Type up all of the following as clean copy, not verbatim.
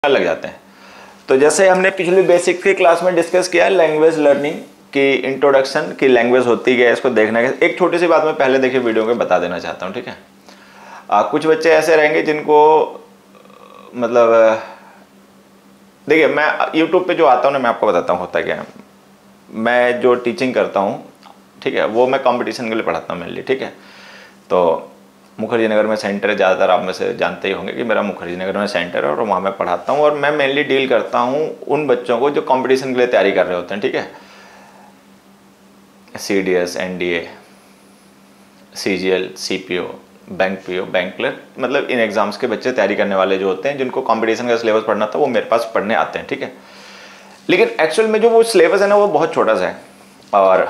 लग जाते हैं। तो जैसे हमने पिछली बेसिक की क्लास में डिस्कस किया लैंग्वेज लर्निंग की इंट्रोडक्शन की, लैंग्वेज होती है इसको देखना है। एक छोटी सी बात मैं पहले देखिए वीडियो में बता देना चाहता हूँ, ठीक है। कुछ बच्चे ऐसे रहेंगे जिनको मतलब देखिए मैं यूट्यूब पे जो आता हूँ ना, मैं आपको बताता हूँ होता क्या है। मैं जो टीचिंग करता हूँ, ठीक है, वो मैं कंपटीशन के लिए पढ़ाता हूँ मेनली, ठीक है। तो मुखर्जी नगर में सेंटर है, ज़्यादातर आप में से जानते ही होंगे कि मेरा मुखर्जी नगर में सेंटर है और वहाँ मैं पढ़ाता हूँ। और मैं मेनली डील करता हूँ उन बच्चों को जो कंपटीशन के लिए तैयारी कर रहे होते हैं, ठीक है। CDS, NDA, CGL, CPO, bank PO, bank clerk, मतलब इन एग्जाम्स के बच्चे तैयारी करने वाले जो होते हैं, जिनको कंपटीशन का सिलेबस पढ़ना था, वो मेरे पास पढ़ने आते हैं, ठीक है। लेकिन एक्चुअल में जो वो सिलेबस है ना, वो बहुत छोटा सा है और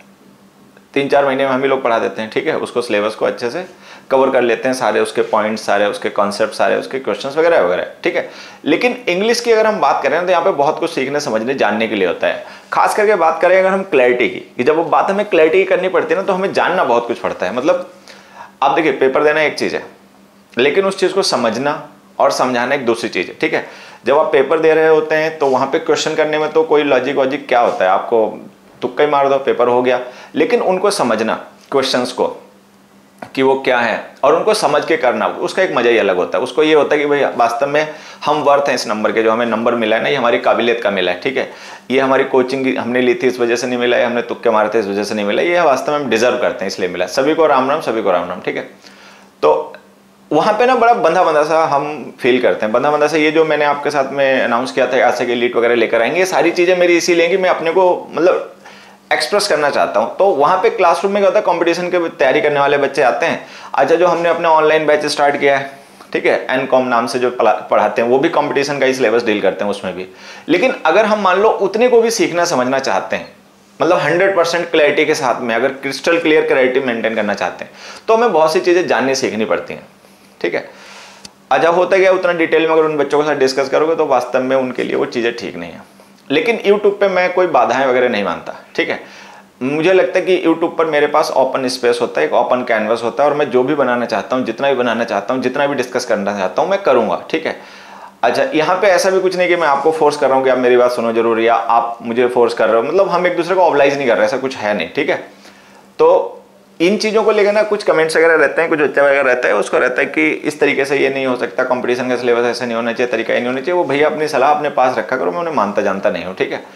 3-4 महीने में हम ही लोग पढ़ा देते हैं, ठीक है। उसको सिलेबस को अच्छे से कवर कर लेते हैं, सारे उसके पॉइंट्स, सारे उसके कॉन्सेप्ट, सारे उसके क्वेश्चंस वगैरह वगैरह, ठीक है। लेकिन इंग्लिश की अगर हम बात करें तो यहाँ पे बहुत कुछ सीखने समझने जानने के लिए होता है। खास करके बात करें अगर हम क्लैरिटी की, कि जब वो बात हमें क्लैरिटी की करनी पड़ती है ना, तो हमें जानना बहुत कुछ पड़ता है। मतलब आप देखिए, पेपर देना एक चीज़ है, लेकिन उस चीज़ को समझना और समझाना एक दूसरी चीज़ है, ठीक है। जब आप पेपर दे रहे होते हैं तो वहाँ पे क्वेश्चन करने में तो कोई लॉजिक वॉजिक क्या होता है, आपको तुक्का ही मार दो, पेपर हो गया। लेकिन उनको समझना, क्वेश्चंस को कि वो क्या है, और उनको समझ के करना, उसका एक मजा ही अलग होता है। उसको ये होता है कि भाई वास्तव में हम वर्थ हैं इस नंबर के, जो हमें नंबर मिला है ना, ये हमारी काबिलियत का मिला है, ठीक है। ये हमारी कोचिंग हमने ली थी इस वजह से नहीं मिला, ये हमने तुक्के मारे थे इस वजह से नहीं मिला, ये वास्तव में हम डिजर्व करते हैं इसलिए मिला। सभी को राम राम, सभी को राम राम, ठीक है। तो वहाँ पे ना बड़ा बंधा बंधा सा हम फील करते हैं, बंधा बंधा सा। ये जो मैंने आपके साथ में अनाउंस किया था ASEC लीड वगैरह लेकर आएंगे, ये सारी चीज़ें मेरी इसीलिए कि मैं अपने को मतलब एक्सप्रेस करना चाहता हूं। तो वहां पे क्लासरूम में क्या होता है, कंपटीशन की तैयारी करने वाले बच्चे आते हैं। अच्छा, जो हमने अपना ऑनलाइन बैच स्टार्ट किया है, ठीक है, NCOM नाम से जो पढ़ाते हैं, वो भी कंपटीशन का ही सिलेबस डील करते हैं उसमें भी। लेकिन अगर हम मान लो उतने को भी सीखना समझना चाहते हैं, मतलब 100% क्लैरिटी के साथ में, अगर क्रिस्टल क्लियर क्लैरिटी मेंटेन करना चाहते हैं, तो हमें बहुत सी चीजें जाननी सीखनी पड़ती हैं, ठीक है। अच्छा, होता क्या, उतना डिटेल में अगर उन बच्चों के साथ डिस्कस करोगे तो वास्तव में उनके लिए वो चीजें ठीक नहीं है। लेकिन YouTube पे मैं कोई बाधाएं वगैरह नहीं मानता, ठीक है। मुझे लगता है कि YouTube पर मेरे पास ओपन स्पेस होता है, एक ओपन कैनवस होता है, और मैं जो भी बनाना चाहता हूँ, जितना भी बनाना चाहता हूँ, जितना भी डिस्कस करना चाहता हूँ, मैं करूँगा, ठीक है। अच्छा, यहाँ पे ऐसा भी कुछ नहीं कि मैं आपको फोर्स कर रहा हूँ कि आप मेरी बात सुनो जरूर, या आप मुझे फोर्स कर रहे हो, मतलब हम एक दूसरे को ऑब्लाइज नहीं कर रहे, ऐसा कुछ है नहीं, ठीक है। तो इन चीज़ों को लेकर ना कुछ कमेंट्स वगैरह रहते हैं, कुछ बच्चा वगैरह रहता है, उसको रहता है कि इस तरीके से ये नहीं हो सकता, कंपटीशन का सिलेबस ऐसा नहीं होना चाहिए, तरीका ही नहीं होना चाहिए। वो भैया अपनी सलाह अपने पास रखा करो, मैं उन्हें मानता जानता नहीं हूँ, ठीक है।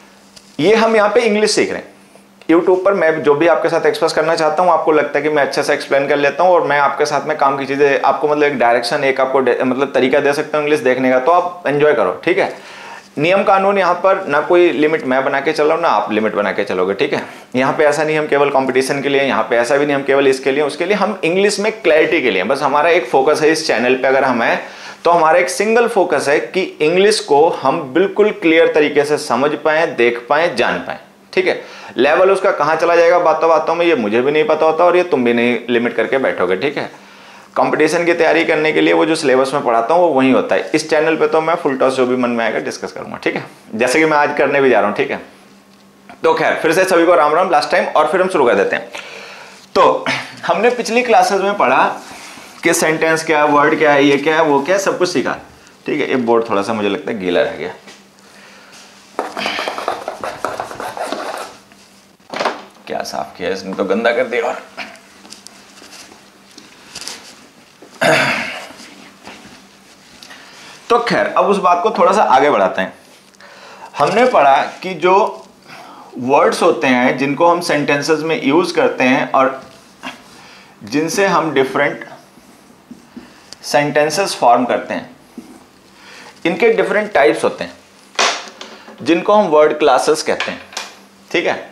ये हम यहाँ पे इंग्लिश सीख रहे हैं यूट्यूब पर। मैं जो भी आपके साथ एक्सप्रेस करना चाहता हूँ, आपको लगता है कि मैं अच्छे से एक्सप्लेन कर लेता हूँ और मैं आपके साथ में काम की चीज़ें आपको मतलब एक डायरेक्शन, एक आपको मतलब तरीका दे सकता हूँ इंग्लिश देखने का, तो आप एंजॉय करो, ठीक है। नियम कानून यहाँ पर ना कोई लिमिट मैं बना के चल रहा हूँ, ना आप लिमिट बना के चलोगे, ठीक है। यहाँ पे ऐसा नहीं हम केवल कंपटीशन के लिए, यहाँ पे ऐसा भी नहीं हम केवल इसके लिए उसके लिए, हम इंग्लिश में क्लैरिटी के लिए, बस हमारा एक फोकस है इस चैनल पे। अगर हम है तो हमारा एक सिंगल फोकस है कि इंग्लिश को हम बिल्कुल क्लियर तरीके से समझ पाए, देख पाए, जान पाए, ठीक है। लेवल उसका कहाँ चला जाएगा बातों बातों में, ये मुझे भी नहीं पता होता और ये तुम भी नहीं लिमिट करके बैठोगे, ठीक है। कंपटीशन की तैयारी करने के लिए वो जो सिलेबस में पढ़ाता हूँ वो वही होता है। इस चैनल पे तो मैं फुल टॉस जो भी मन में आएगा डिस्कस करूंगा, ठीक है, जैसे कि मैं आज करने भी जा रहा हूँ, ठीक है। तो खैर, फिर से सभी को राम राम लास्ट टाइम, और फिर हम शुरू कर देते हैं। तो हमने पिछली क्लासेस में पढ़ा कि सेंटेंस क्या है, वर्ड क्या है, ये क्या है, वो क्या है, सब कुछ सीखा, ठीक है। ये बोर्ड थोड़ा सा मुझे लगता है गीला रह गया, क्या साफ किया इसने, तो गंदा कर दिया। और तो खैर, अब उस बात को थोड़ा सा आगे बढ़ाते हैं। हमने पढ़ा कि जो वर्ड्स होते हैं जिनको हम सेंटेंसेस में यूज करते हैं और जिनसे हम डिफरेंट सेंटेंसेस फॉर्म करते हैं, इनके डिफरेंट टाइप्स होते हैं जिनको हम वर्ड क्लासेस कहते हैं, ठीक है।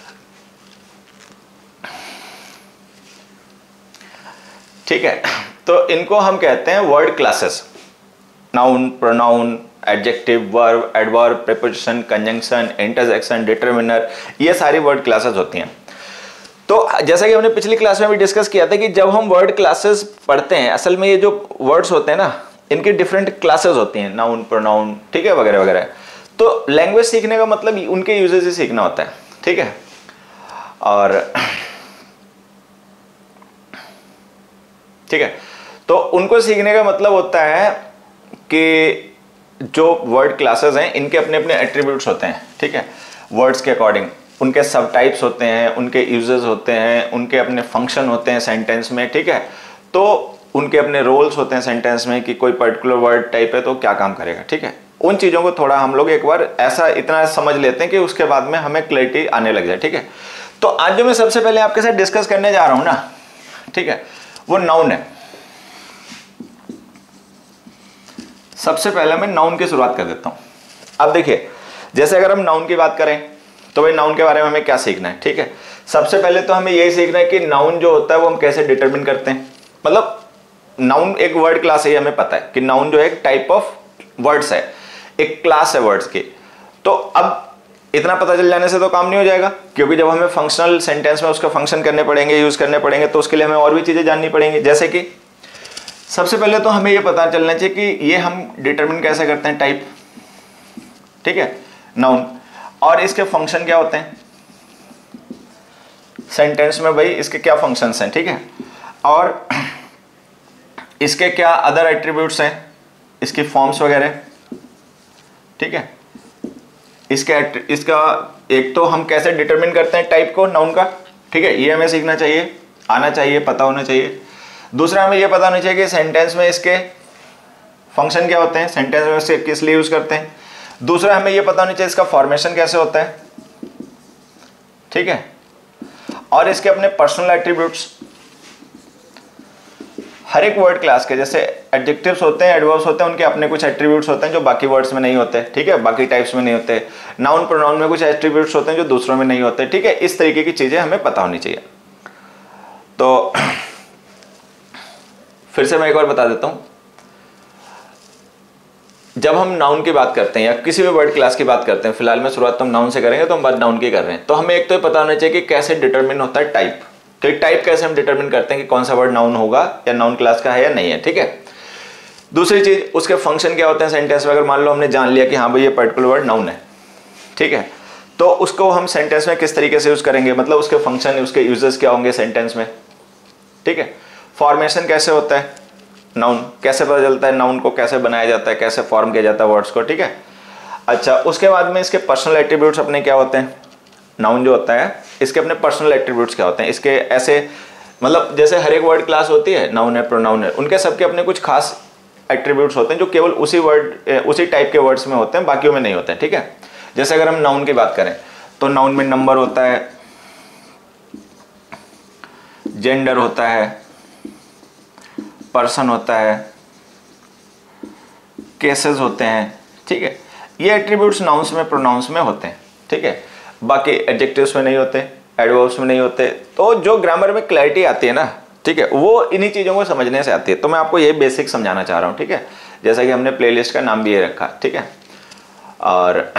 ठीक है, तो इनको हम कहते हैं word classes. Noun, pronoun, adjective, verb, adverb, preposition, conjunction, interjection, determiner, ये सारी वर्ड क्लासेस होती हैं। तो जैसा कि हमने पिछली क्लास में भी डिस्कस किया था कि जब हम वर्ड क्लासेस पढ़ते हैं, असल में ये जो वर्ड्स होते हैं ना, इनकी डिफरेंट क्लासेस होती हैं, नाउन, प्रोनाउन, ठीक है, वगैरह वगैरह। तो लैंग्वेज सीखने का मतलब उनके यूजेस ही सीखना होता है, ठीक है। और ठीक है, तो उनको सीखने का मतलब होता है कि जो वर्ड क्लासेस हैं इनके अपने अपने एट्रीब्यूट्स होते हैं, ठीक है, वर्ड्स के अकॉर्डिंग उनके सब टाइप्स होते हैं, उनके यूजेस होते हैं, उनके अपने फंक्शन होते हैं सेंटेंस में, ठीक है, तो उनके अपने रोल्स होते हैं सेंटेंस में कि कोई पर्टिकुलर वर्ड टाइप है तो क्या काम करेगा, ठीक है। उन चीज़ों को थोड़ा हम लोग एक बार ऐसा इतना समझ लेते हैं कि उसके बाद में हमें क्लैरिटी आने लग जाए, ठीक है। तो आज जो मैं सबसे पहले आपके साथ डिस्कस करने जा रहा हूं ना, ठीक है, वो नाउन है। सबसे पहले मैं नाउन की शुरुआत कर देता हूं। अब देखिए, जैसे अगर हम नाउन की बात करें तो भाई नाउन के बारे में हमें क्या सीखना है, ठीक है। सबसे पहले तो हमें यही सीखना है कि नाउन जो होता है वो हम कैसे डिटरमिन करते हैं। मतलब नाउन एक वर्ड क्लास है, हमें पता है कि नाउन जो है एक टाइप ऑफ वर्ड्स है, एक क्लास है वर्ड्स की। तो अब इतना पता चल जाने से तो काम नहीं हो जाएगा, क्योंकि जब हमें फंक्शनल सेंटेंस में उसका फंक्शन करने पड़ेंगे, यूज करने पड़ेंगे, तो उसके लिए हमें और भी चीजें जाननी पड़ेंगी। जैसे कि सबसे पहले तो हमें यह पता चलना चाहिए कि ये हम डिटरमिन कैसे करते हैं टाइप, ठीक है, नाउन, और इसके फंक्शन क्या होते हैं सेंटेंस में, भाई इसके क्या फंक्शंस हैं, ठीक है, और इसके क्या अदर एट्रीब्यूट्स हैं, इसकी फॉर्म्स वगैरह, ठीक है। इसका एक तो हम कैसे डिटरमिन करते हैं टाइप को नाउन का, ठीक है, ये हमें सीखना चाहिए, आना चाहिए, पता होना चाहिए। दूसरा हमें ये पता होना चाहिए कि सेंटेंस में इसके फंक्शन क्या होते हैं, सेंटेंस में इसके किस लिए यूज करते हैं। दूसरा हमें ये पता होना चाहिए इसका फॉर्मेशन कैसे होता है, ठीक है, और इसके अपने पर्सनल एट्रीब्यूट्स। हर एक वर्ड क्लास के जैसे एडजेक्टिव्स होते हैं, एडवर्ब्स होते हैं, उनके अपने कुछ एट्रीब्यूट्स होते हैं जो बाकी वर्ड्स में नहीं होते, ठीक है, बाकी टाइप्स में नहीं होते। नाउन प्रोनाउन में कुछ एट्रीब्यूट्स होते हैं जो दूसरों में नहीं होते, ठीक है। इस तरीके की चीजें हमें पता होनी चाहिए। तो फिर से मैं एक बार बता देता हूं, जब हम नाउन की बात करते हैं या किसी भी वर्ड क्लास की बात करते हैं, फिलहाल में शुरुआत तो हम नाउन से करेंगे, तो हम बात नाउन की कर रहे हैं, तो हमें एक तो पता होना चाहिए कि कैसे डिटरमिन होता है टाइप। तो टाइप कैसे हम डिटरमिन करते हैं कि कौन सा वर्ड नाउन होगा या नाउन क्लास का है या नहीं है, ठीक है। दूसरी चीज, उसके फंक्शन क्या होते हैं सेंटेंस में। अगर मान लो हमने जान लिया कि हाँ भाई ये पर्टिकुलर वर्ड नाउन है, ठीक है, तो उसको हम सेंटेंस में किस तरीके से यूज करेंगे, मतलब उसके फंक्शन, उसके यूजेस क्या होंगे सेंटेंस में, ठीक है। फॉर्मेशन कैसे होता है नाउन, कैसे पता चलता है नाउन को कैसे बनाया जाता है, कैसे फॉर्म किया जाता है वर्ड्स को, ठीक है। अच्छा, उसके बाद में इसके पर्सनल एट्रीब्यूट्स अपने क्या होते हैं, नाउन जो होता है इसके अपने पर्सनल एट्रीब्यूट्स क्या होते हैं, इसके ऐसे, मतलब जैसे हर एक वर्ड क्लास होती है, नाउन है, प्रोनाउन है, उनके सबके अपने कुछ खास एट्रीब्यूट्स होते हैं जो केवल उसी वर्ड, उसी टाइप के वर्ड्स में होते हैं, बाकियों में नहीं होते हैं, ठीक है। जैसे अगर हम नाउन की बात करें तो नाउन में नंबर होता है, जेंडर होता है, पर्सन होता है, केसेस होते हैं, ठीक है। ये एट्रीब्यूट्स नाउन्स में, प्रोनाउंस में होते हैं, ठीक है। बाकी एडजेक्टिव्स में नहीं होते, एडवर्ब्स में नहीं होते। तो जो ग्रामर में क्लैरिटी आती है ना, ठीक है, वो इन्हीं चीज़ों को समझने से आती है। तो मैं आपको ये बेसिक समझाना चाह रहा हूँ, ठीक है। जैसा कि हमने प्लेलिस्ट का नाम भी ये रखा, ठीक है। और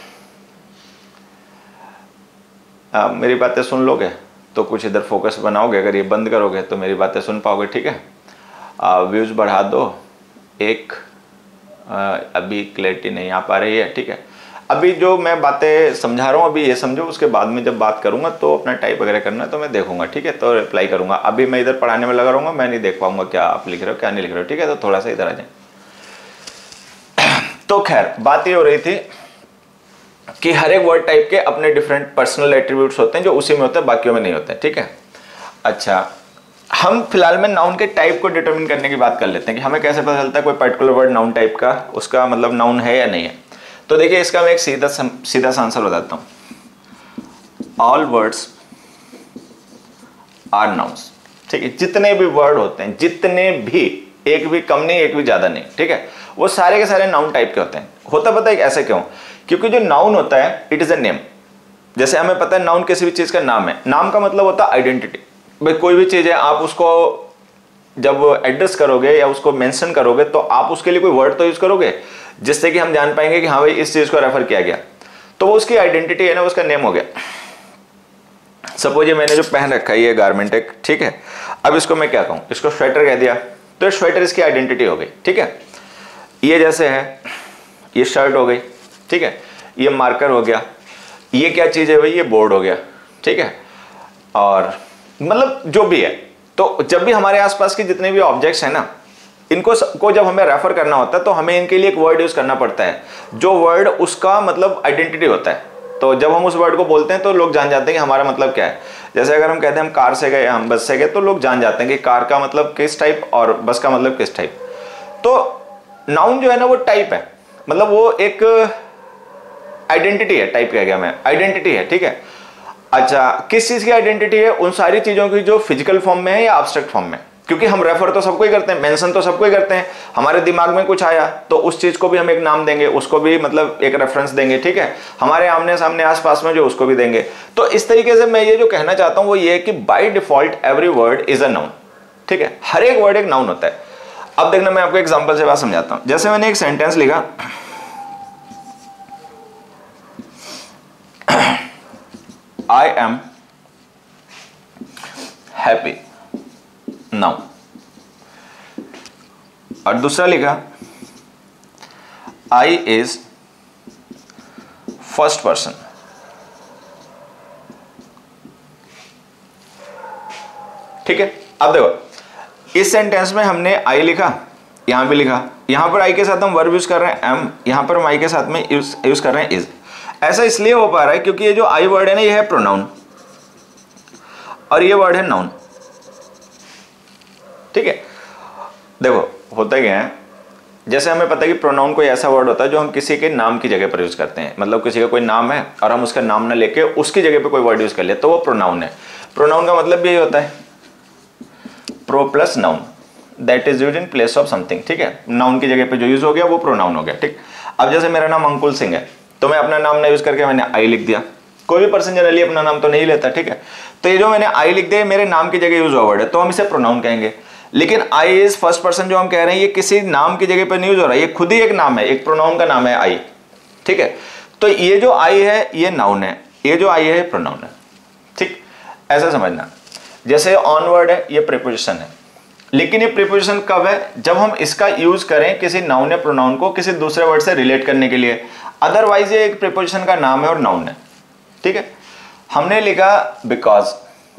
मेरी बातें सुन लोगे तो कुछ इधर फोकस बनाओगे, अगर ये बंद करोगे तो मेरी बातें सुन पाओगे, ठीक है। व्यूज़ बढ़ा दो एक, अभी क्लैरिटी नहीं आ पा रही है, ठीक है। अभी जो मैं बातें समझा रहा हूँ अभी ये समझो, उसके बाद में जब बात करूंगा तो अपना टाइप वगैरह करना है तो मैं देखूंगा, ठीक है, तो रिप्लाई करूंगा। अभी मैं इधर पढ़ाने में लगा रहूंगा, मैं नहीं देख पाऊंगा क्या आप लिख रहे हो क्या नहीं लिख रहे हो, ठीक है। तो थोड़ा सा इधर आ जाए। तो खैर बात ये हो रही थी कि हर एक वर्ड टाइप के अपने डिफरेंट पर्सनल एट्रीब्यूट्स होते हैं जो उसी में होते हैं, बाकियों में नहीं होते हैं, ठीक है। अच्छा, हम फिलहाल में नाउन के टाइप को डिटरमिन करने की बात कर लेते हैं कि हमें कैसे पता चलता है कोई पर्टिकुलर वर्ड नाउन टाइप का, उसका मतलब नाउन है या नहीं है। तो देखिए, इसका मैं एक सीधा सा आंसर बताता हूं। ऑल वर्ड्स आर नाउन्स, ठीक है। जितने भी वर्ड होते हैं, जितने भी, एक भी कम नहीं एक भी ज्यादा नहीं, ठीक है, वो सारे के सारे नाउन टाइप के होते हैं। होता पता है ऐसे क्यों? क्योंकि जो नाउन होता है इट इज अ नेम। जैसे हमें पता है नाउन किसी भी चीज का नाम है, नाम का मतलब होता है आइडेंटिटी। भाई कोई भी चीज है, आप उसको जब एड्रेस करोगे या उसको मेंशन करोगे तो आप उसके लिए कोई वर्ड तो यूज करोगे जिससे कि हम जान पाएंगे कि हाँ भाई इस चीज को रेफर किया गया, तो वो उसकी आइडेंटिटी है ना, उसका नेम हो गया। सपोज ये मैंने जो पहन रखा है ये गारमेंट है, ठीक है, अब इसको मैं क्या कहूँ, इसको स्वेटर कह दिया तो स्वेटर इसकी आइडेंटिटी हो गई, ठीक है। ये जैसे है, ये शर्ट हो गई, ठीक है, ये मार्कर हो गया, ये क्या चीज है भाई, ये बोर्ड हो गया, ठीक है। और मतलब जो भी है, तो जब भी हमारे आसपास के जितने भी ऑब्जेक्ट्स हैं ना, इनको को जब हमें रेफर करना होता है तो हमें इनके लिए एक वर्ड यूज करना पड़ता है, जो वर्ड उसका मतलब आइडेंटिटी होता है। तो जब हम उस वर्ड को बोलते हैं तो लोग जान जाते हैं कि हमारा मतलब क्या है। जैसे अगर हम कहते हैं हम कार से गए, हम बस से गए, तो लोग जान जाते हैं कि कार का मतलब किस टाइप और बस का मतलब किस टाइप। तो नाउन जो है ना वो टाइप है, मतलब वो एक आइडेंटिटी है, टाइप कह गया मैं, आइडेंटिटी है, ठीक है। अच्छा, किस चीज की आइडेंटिटी है? उन सारी चीजों की जो फिजिकल फॉर्म में है या एब्स्ट्रैक्ट फॉर्म में, क्योंकि हम रेफर तो सबको ही करते हैं, मेंशन तो सबको ही करते हैं। हमारे दिमाग में कुछ आया तो उस चीज को भी हम एक नाम देंगे, उसको भी मतलब एक रेफरेंस देंगे, ठीक है। हमारे आमने सामने आसपास में जो उसको भी देंगे। तो इस तरीके से मैं ये जो कहना चाहता हूं वो ये है कि by default every word is a noun, ठीक है। हर एक वर्ड एक नाउन होता है। अब देखना, मैं आपको एग्जाम्पल से बात समझाता हूं। जैसे मैंने एक सेंटेंस लिखा, आई एम हैप्पी नाउ, और दूसरा लिखा आई इज फर्स्ट पर्सन। ठीक है। अब देखो, इस सेंटेंस में हमने आई लिखा, यहां भी लिखा, यहां पर आई के साथ हम वर्ब यूज कर रहे हैं एम, यहां पर हम आई के साथ में यूज कर रहे हैं इज। ऐसा इसलिए हो पा रहा है क्योंकि ये जो आई वर्ड है ना, ये है प्रोनाउन और ये वर्ड है नाउन, ठीक है। देखो होता क्या है, जैसे हमें पता है कि प्रोनाउन कोई ऐसा वर्ड होता है जो हम किसी के नाम की जगह पर यूज करते हैं, मतलब किसी का कोई नाम है और हम उसका नाम ना लेके उसकी जगह पे कोई वर्ड यूज कर ले तो वो प्रोनाउन है। प्रोनाउन का मतलब भी यही होता है, pro plus noun, that is use in place of something, ठीक है। नाउन की जगह पे जो यूज हो गया वो प्रोनाउन हो गया, ठीक। अब जैसे मेरा नाम अंकुल सिंह है, तो मैं अपना नाम ना यूज करके मैंने आई लिख दिया। कोई भी पर्सन जनरली अपना नाम तो नहीं लेता, ठीक है। तो ये जो मैंने आई लिख दिया मेरे नाम की जगह यूज हुआ वर्ड है, तो हम इसे प्रोनाउन कहेंगे। लेकिन आई इज फर्स्ट पर्सन जो हम कह रहे हैं, ये किसी नाम की जगह पर नहीं यूज हो रहा है, ये खुद ही एक नाम है, एक प्रोनाउन का नाम है आई, ठीक है। तो ये जो आई है ये नाउन है, ये जो आई है प्रोनाउन है, ठीक। ऐसा समझना। जैसे ऑन वर्ड है, ये प्रीपोजिशन है, लेकिन ये प्रीपोजिशन कब है? जब हम इसका यूज करें किसी नाउन या प्रोनाउन को किसी दूसरे वर्ड से रिलेट करने के लिए। अदरवाइज ये एक प्रीपोजिशन का नाम है और नाउन है, ठीक है। हमने लिखा बिकॉज,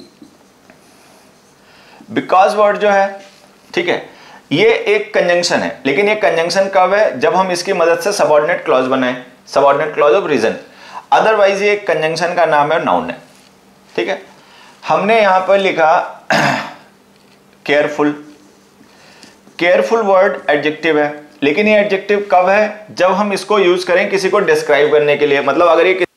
बिकॉज वर्ड जो है, ठीक है, ये एक कंजंक्शन है, लेकिन ये कंजंक्शन कब है? जब हम इसकी मदद से सबऑर्डिनेट क्लॉज बनाएं, subordinate clause of reason. Otherwise ये एक कंजंक्शन का नाम है और नाउन है, ठीक है। हमने यहां पर लिखा केयरफुल, केयरफुल वर्ड एडजेक्टिव है, लेकिन ये एडजेक्टिव कब है? जब हम इसको यूज करें किसी को डिस्क्राइब करने के लिए। मतलब अगर ये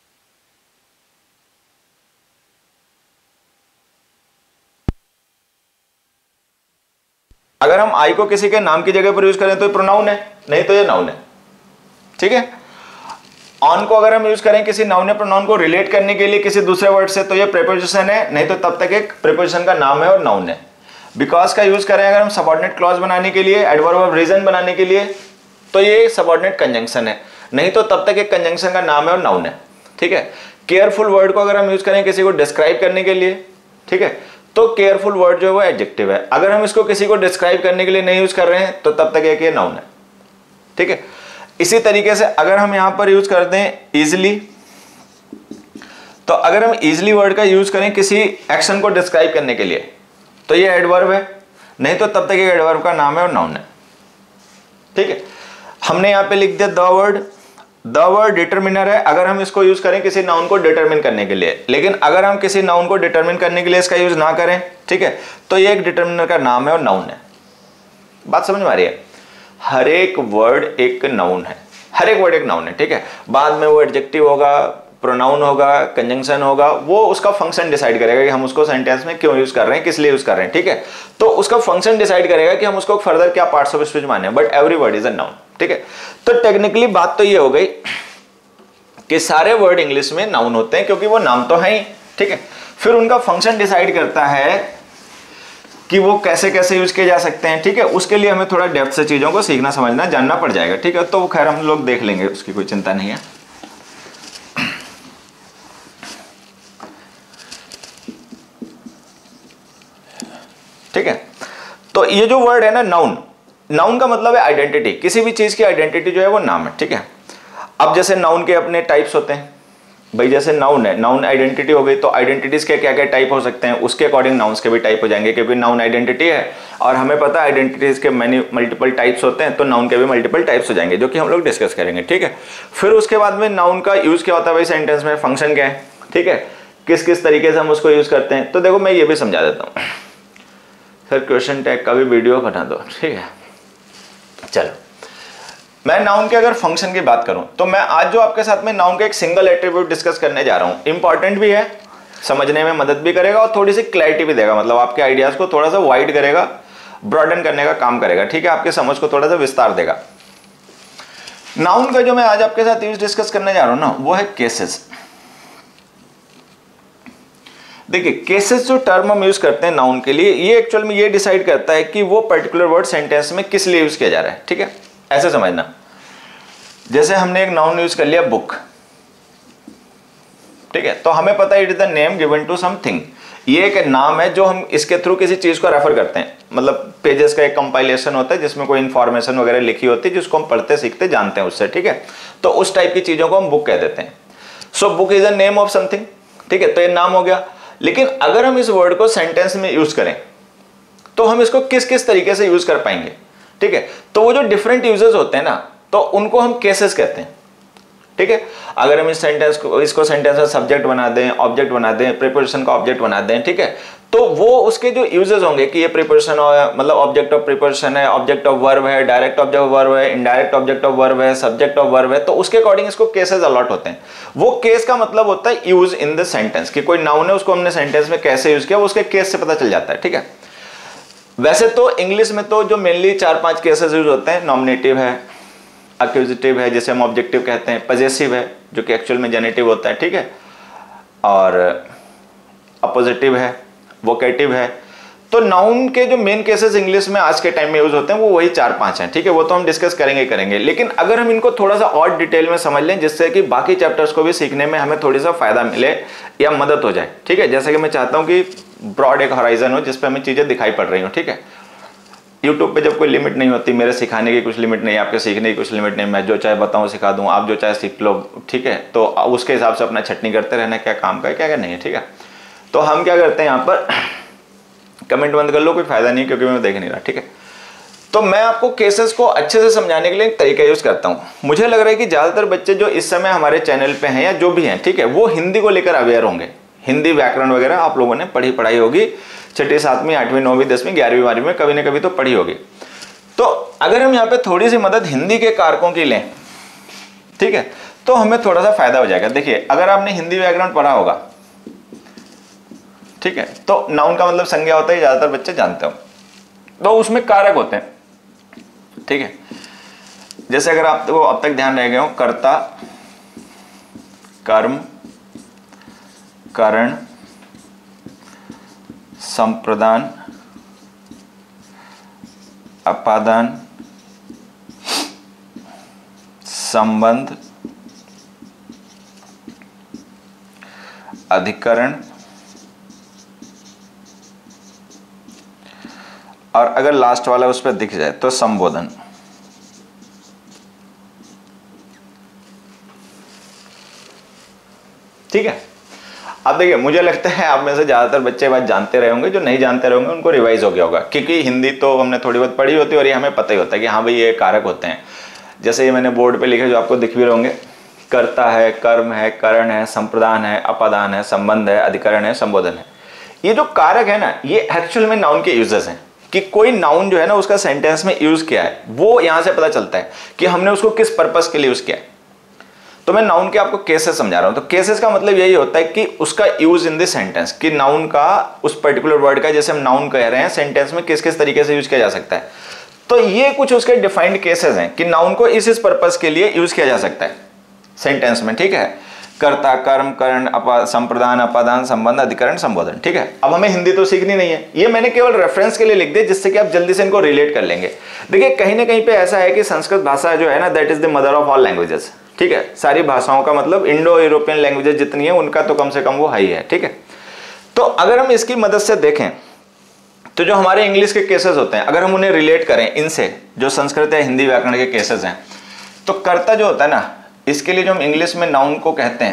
अगर हम आई को किसी के नाम की जगह पर यूज करें तो ये प्रोनाउन है, नहीं तो ये नाउन है, ठीक है। ऑन को अगर हम यूज करें किसी नाउन या प्रोनाउन को रिलेट करने के लिए किसी दूसरे वर्ड से तो ये प्रीपोजिशन है, नहीं तो तब तक एक प्रीपोजिशन का नाम है और नाउन है। बिकॉज का यूज करें अगर हम सबऑर्डिनेट क्लॉज बनाने के लिए, एडवर्ब ऑफ रीजन बनाने के लिए, तो ये सबऑर्डिनेट कंजंक्शन है, नहीं तो तब तक एक कंजंक्शन का नाम है और नाउन है, ठीक है। केयरफुल वर्ड को अगर हम यूज करें किसी को डिस्क्राइब करने के लिए, ठीक है, तो केयरफुल वर्ड जो है वो एडजेक्टिव है। अगर हम इसको किसी को डिस्क्राइब करने के लिए नहीं यूज कर रहे हैं तो तब तक ये नाउन है, ठीक है। इसी तरीके से अगर हम यहां पर यूज करते हैं इजिली, तो अगर हम इजिली वर्ड का यूज करें किसी एक्शन को डिस्क्राइब करने के लिए तो ये एडवर्ब है, नहीं तो तब तक ये एडवर्ब का नाम है और नाउन है, ठीक है। हमने यहां पे लिख दिया the word, the word determiner है अगर हम इसको यूज करें किसी नाउन को डिटरमिन करने के लिए। लेकिन अगर हम किसी नाउन को डिटरमिन करने के लिए इसका यूज ना करें, ठीक है, तो ये एक डिटरमिनर का नाम है और नाउन है। बात समझ में आ रही है? हर एक वर्ड एक नाउन है, हर एक वर्ड एक नाउन है, ठीक है। बाद में वो एडजेक्टिव होगा, प्रोनाउन होगा, कंजंक्शन होगा, वो उसका फंक्शन डिसाइड करेगा कि हम उसको सेंटेंस में क्यों यूज कर रहे हैं, किस लिए यूज कर रहे हैं, ठीक है। तो उसका फंक्शन डिसाइड करेगा कि हम उसको फर्दर क्या पार्ट्स ऑफ स्पीच माने, but every word is a noun, ठीक है। तो टेक्निकली बात तो ये हो गई कि सारे वर्ड इंग्लिश में नाउन होते हैं क्योंकि वो नाम तो है ही, ठीक है। फिर उनका फंक्शन डिसाइड करता है कि वो कैसे कैसे यूज किए जा सकते हैं, ठीक है। उसके लिए हमें थोड़ा डेप्थ से चीजों को सीखना समझना जानना पड़ जाएगा, ठीक है। तो वो खैर हम लोग देख लेंगे, उसकी कोई चिंता नहीं है, ठीक है। तो ये जो वर्ड है ना नाउन, नाउन का मतलब है आइडेंटिटी, किसी भी चीज की आइडेंटिटी जो है वो नाम है, ठीक है। अब जैसे नाउन के अपने टाइप्स होते हैं, भाई जैसे नाउन है, नाउन आइडेंटिटी हो गई, तो आइडेंटिटीज के क्या क्या टाइप हो सकते हैं, उसके अकॉर्डिंग नाउन्स के भी टाइप हो जाएंगे, क्योंकि नाउन आइडेंटिटी है और हमें पता है आइडेंटिटीज के मल्टीपल टाइप्स होते हैं, तो नाउन के भी मल्टीपल टाइप्स हो जाएंगे, जो कि हम लोग डिस्कस करेंगे, ठीक है। फिर उसके बाद में नाउन का यूज क्या होता है भाई सेंटेंस में, फंक्शन क्या है, ठीक है, किस किस तरीके से हम उसको यूज करते हैं। तो देखो मैं ये भी समझा देता हूँ सर, क्वेश्चन टैग का भी वीडियो बना दो, ठीक है। चलो मैं नाउन के अगर फंक्शन की बात करूं, तो मैं आज जो आपके साथ में नाउन का एक सिंगल एट्रीब्यूट डिस्कस करने जा रहा हूं, इंपॉर्टेंट भी है, समझने में मदद भी करेगा और थोड़ी सी क्लैरिटी भी देगा, मतलब आपके आइडियाज को थोड़ा सा वाइड करेगा, ब्रॉडन करने का काम करेगा, ठीक है, आपके समझ को थोड़ा सा विस्तार देगा। नाउन का जो मैं आज आपके साथ यूज डिस्कस करने जा रहा हूं ना, वो है केसेस। देखिए केसेस जो टर्म हम यूज करते हैं नाउन के लिए, ये एक्चुअल में ये डिसाइड करता है कि वो पर्टिकुलर वर्ड सेंटेंस में किस लिए यूज किया जा रहा है, ठीक है, ऐसे समझना। जैसे हमने एक नाउन यूज कर लिया बुक, ठीक है, तो हमें पता है it is the name given to something, ये एक नाम है जो हम इसके थ्रू किसी चीज को रेफर करते हैं, मतलब पेजेस का एक कंपाइलेशन होता है जिसमें कोई इंफॉर्मेशन वगैरह लिखी होती है जिसको हम पढ़ते सीखते जानते हैं उससे, ठीक है, तो उस टाइप की चीजों को हम बुक कह देते हैं। So book is the name of something, ठीक है, तो ये नाम हो गया। लेकिन अगर हम इस वर्ड को सेंटेंस में यूज करें तो हम इसको किस किस तरीके से यूज कर पाएंगे, ठीक है, तो वो जो डिफरेंट यूजेस होते हैं ना, तो उनको हम केसेस कहते हैं, ठीक है। अगर हम इस सेंटेंस को, इसको सेंटेंस का सब्जेक्ट बना दें, ऑब्जेक्ट बना दें, प्रीपोजिशन का ऑब्जेक्ट बना दें, ठीक है, तो वो उसके जो यूजेस होंगे कि ये प्रीपोजिशन मतलब ऑब्जेक्ट ऑफ प्रीपोजिशन है, ऑब्जेक्ट ऑफ वर्ब है, डायरेक्ट ऑब्जेक्ट ऑफ वर्ब है, इनडायरेक्ट ऑब्जेक्ट ऑफ वर्ब है, सब्जेक्ट ऑफ वर्ब है, तो उसके अकॉर्डिंग इसको केसेस अलॉट होते हैं। वो केस का मतलब होता है यूज इन द सेंटेंस, कि कोई नाउन है उसको हमने सेंटेंस में कैसे यूज किया, वो उसके केस से पता चल जाता है, ठीक है। वैसे तो इंग्लिश में तो जो मेनली 4-5 केसेस यूज होते हैं, नॉमिनेटिव है, एक्यूजिटिव है जिसे हम ऑब्जेक्टिव कहते हैं, पजेसिव है जो कि एक्चुअल में जेनेटिव होता है, ठीक है, और अपोजिटिव है, वोकेटिव है। तो नाउन के जो मेन केसेस इंग्लिश में आज के टाइम में यूज होते हैं वो वही 4-5 हैं, ठीक है, वो तो हम डिस्कस करेंगे। लेकिन अगर हम इनको थोड़ा सा और डिटेल में समझ लें जिससे कि बाकी चैप्टर्स को भी सीखने में हमें थोड़ी सा फायदा मिले या मदद हो जाए, ठीक है, जैसे कि मैं चाहता हूँ कि ब्रॉड एक हॉराइजन हो जिसपे हमें चीजें दिखाई पड़ रही हो, ठीक है। यूट्यूब पे जब कोई लिमिट नहीं होती, मेरे सिखाने की कुछ लिमिट नहीं, आपके सीखने की कुछ लिमिट नहीं, मैं जो चाहे बताऊं सिखा दूं, आप जो चाहे सीख लो, ठीक है, तो उसके हिसाब से अपना छटनी करते रहना, क्या काम का है क्या नहीं है, ठीक है। तो हम क्या करते हैं यहाँ पर, कमेंट बंद कर लो, कोई फायदा नहीं क्योंकि मैं देख नहीं रहा, ठीक है। तो मैं आपको केसेस को अच्छे से समझाने के लिए एक तरीका यूज करता हूँ। मुझे लग रहा है कि ज्यादातर बच्चे जो इस समय हमारे चैनल पे हैं या जो भी हैं, ठीक है, वो हिंदी को लेकर अवेयर होंगे, हिंदी व्याकरण वगैरह आप लोगों ने पढ़ाई होगी, 6ठी 7वीं 8वीं 9वीं 10वीं 11वीं 12वीं में कभी ना कभी तो पढ़ी होगी। तो अगर हम यहाँ पे थोड़ी सी मदद हिंदी के कारकों की लें, ठीक है, तो हमें थोड़ा सा फायदा हो जाएगा। देखिए अगर आपने हिंदी व्याकरण पढ़ा होगा, ठीक है, तो नाउन का मतलब संज्ञा होता है, ज्यादातर बच्चे जानते हो, तो उसमें कारक होते हैं, ठीक है। जैसे अगर आप वो अब तक ध्यान रह गए हो, कर्ता, कर्म, करण, संप्रदान, अपादान, संबंध, अधिकरण, और अगर लास्ट वाला उस पर दिख जाए तो संबोधन। ठीक है, अब देखिए मुझे लगता है आप में से ज्यादातर बच्चे बात जानते रहे होंगे, जो नहीं जानते रहे होंगे उनको रिवाइज हो गया होगा, क्योंकि हिंदी तो हमने थोड़ी बहुत पढ़ी होती है और ये हमें पता ही होता है कि हाँ भाई ये कारक होते हैं। जैसे ये मैंने बोर्ड पे लिखे जो आपको दिख भी रहे होंगे, कर्ता है, कर्म है, करण है, संप्रदान है, अपादान है, संबंध है, अधिकरण है, संबोधन है। ये जो कारक है ना, ये एक्चुअल में नाउन के यूजेस हैं, कि कोई नाउन जो है ना उसका सेंटेंस में यूज किया है, वो यहां से पता चलता है कि हमने उसको किस पर्पस के लिए यूज किया है। तो मैं नाउन के आपको केसेस समझा रहा हूं। तो केसेस का मतलब यही होता है कि उसका यूज इन द सेंटेंस, कि नाउन का उस पर्टिकुलर वर्ड का, जैसे हम नाउन कह रहे हैं, सेंटेंस में किस किस तरीके से यूज किया जा सकता है। तो ये कुछ उसके डिफाइंड केसेस हैं कि नाउन को इस पर्पस के लिए यूज किया जा सकता है सेंटेंस में, ठीक है। कर्ता, कर्म, करण, संप्रदान, अपादान, संबंध, अधिकरण, संबोधन, ठीक है। अब हमें हिंदी तो सीखनी नहीं है, ये मैंने केवल रेफरेंस के लिए लिख दिया जिससे कि आप जल्दी से इनको रिलेट कर लेंगे। देखिए कहीं ना कहीं पे ऐसा है कि संस्कृत भाषा जो है ना, that is the mother of all languages, ठीक है। सारी भाषाओं का मतलब इंडो यूरोपियन लैंग्वेजेस जितनी है उनका तो कम से कम वो हाई है, ठीक है। तो अगर हम इसकी मदद से देखें तो जो हमारे इंग्लिश के केसेस होते हैं, अगर हम उन्हें रिलेट करें इनसे, जो संस्कृत या हिंदी व्याकरण के केसेस हैं, तो कर्ता जो होता है ना, इसके लिए जो हम इंग्लिश में नाउन को कहते हैं,